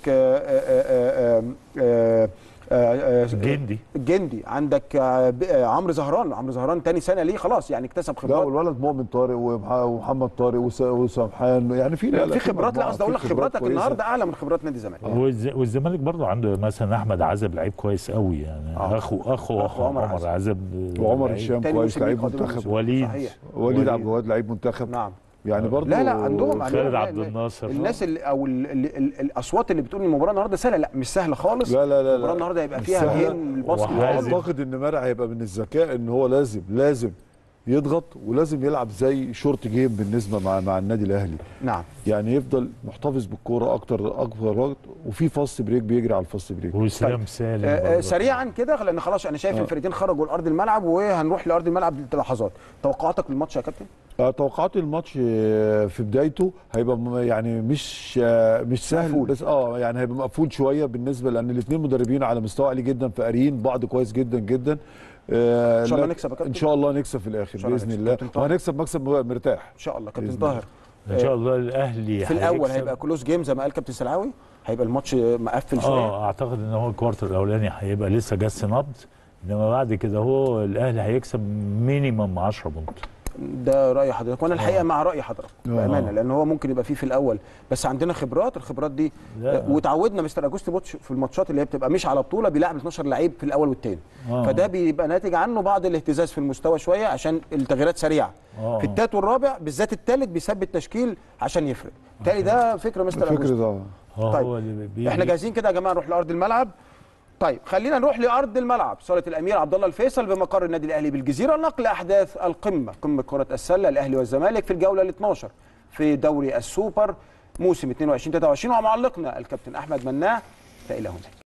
الجندي الجندي عندك عمرو زهران. عمرو زهران تاني سنه ليه خلاص يعني اكتسب خبرات. لا والولد مؤمن طارق ومحمد طارق وسمحان، يعني في لا في خبرات. لا قصدي اقول لك خبراتك النهارده اعلى من خبرات نادي الزمالك. والزمالك برضه عنده مثلا احمد عزب لعيب كويس قوي يعني. آه. اخو اخو اخو عمر عزب, عزب وعمر هشام كويس لعيب منتخب. وليد وليد عبد الجواد لعيب منتخب. نعم يعني برضه لا لا عندهم خالد عبد الناصر. الناس اللي او ال ال ال الاصوات اللي بتقول ان المباراه النهارده سهله، لا مش سهله خالص. لا لا لا المباراه النهارده هيبقى فيها جيم الباسكت. واعتقد ان مرعي هيبقى من الذكاء ان هو لازم لازم يضغط ولازم يلعب زي شورت جيم بالنسبه مع مع النادي الاهلي. نعم يعني يفضل محتفظ بالكوره اكتر اكبر وقت، وفي فاست بريك بيجري على الفاست بريك. وسلام سالم آه سريعا كده لان خلاص انا شايف آه. الفريقين خرجوا لارض الملعب وهنروح لارض الملعب للحظات. توقعاتك للماتش يا كابتن؟ آه توقعاتي الماتش في بدايته هيبقى يعني مش آه مش سهل مقفول. بس اه يعني هيبقى مقفول شويه بالنسبه لان الاثنين مدربين على مستوى عالي جدا، فقاريين بعض كويس جدا جدا. آه ان شاء الله نكسب يا كابتن. ان شاء الله نكسب في الاخر باذن الله، وهنكسب مكسب مرتاح ان شاء الله. كابتن طاهر ان شاء الله الاهلي في الاول هيبقى كلوز جيم زي ما قال كابتن سلعاوي، هيبقى الماتش مقفل شويه. اه اعتقد ان هو الكوارتر الاولاني هيبقى لسه جس نبض، انما بعد كده هو الاهلي هيكسب مينيمم عشرة بونت. ده راي حضرتك، وانا الحقيقه آه. مع راي حضرتك بامانه، لان هو ممكن يبقى فيه في الاول بس عندنا خبرات. الخبرات دي وتعودنا مستر اجوستي بوتش في الماتشات اللي هي بتبقى مش على بطوله بيلعب اتناشر لعيب في الاول والثاني، آه. فده بيبقى ناتج عنه بعض الاهتزاز في المستوى شويه عشان التغييرات سريعه. آه. في الثالث والرابع بالذات الثالث بيثبت تشكيل عشان يفرق. بالتالي ده فكره مستر اجوستي. فكره طبعا. طيب احنا جاهزين كده يا جماعه نروح لارض الملعب. طيب خلينا نروح لارض الملعب صاله الامير عبد الله الفيصل بمقر النادي الاهلي بالجزيره، نقل احداث القمه قمه كره السله الاهلي والزمالك في الجوله ال اثناشر في دوري السوبر موسم اثنين وعشرين ثلاثة وعشرين، ومعلقنا الكابتن احمد مناع. فالى هناك.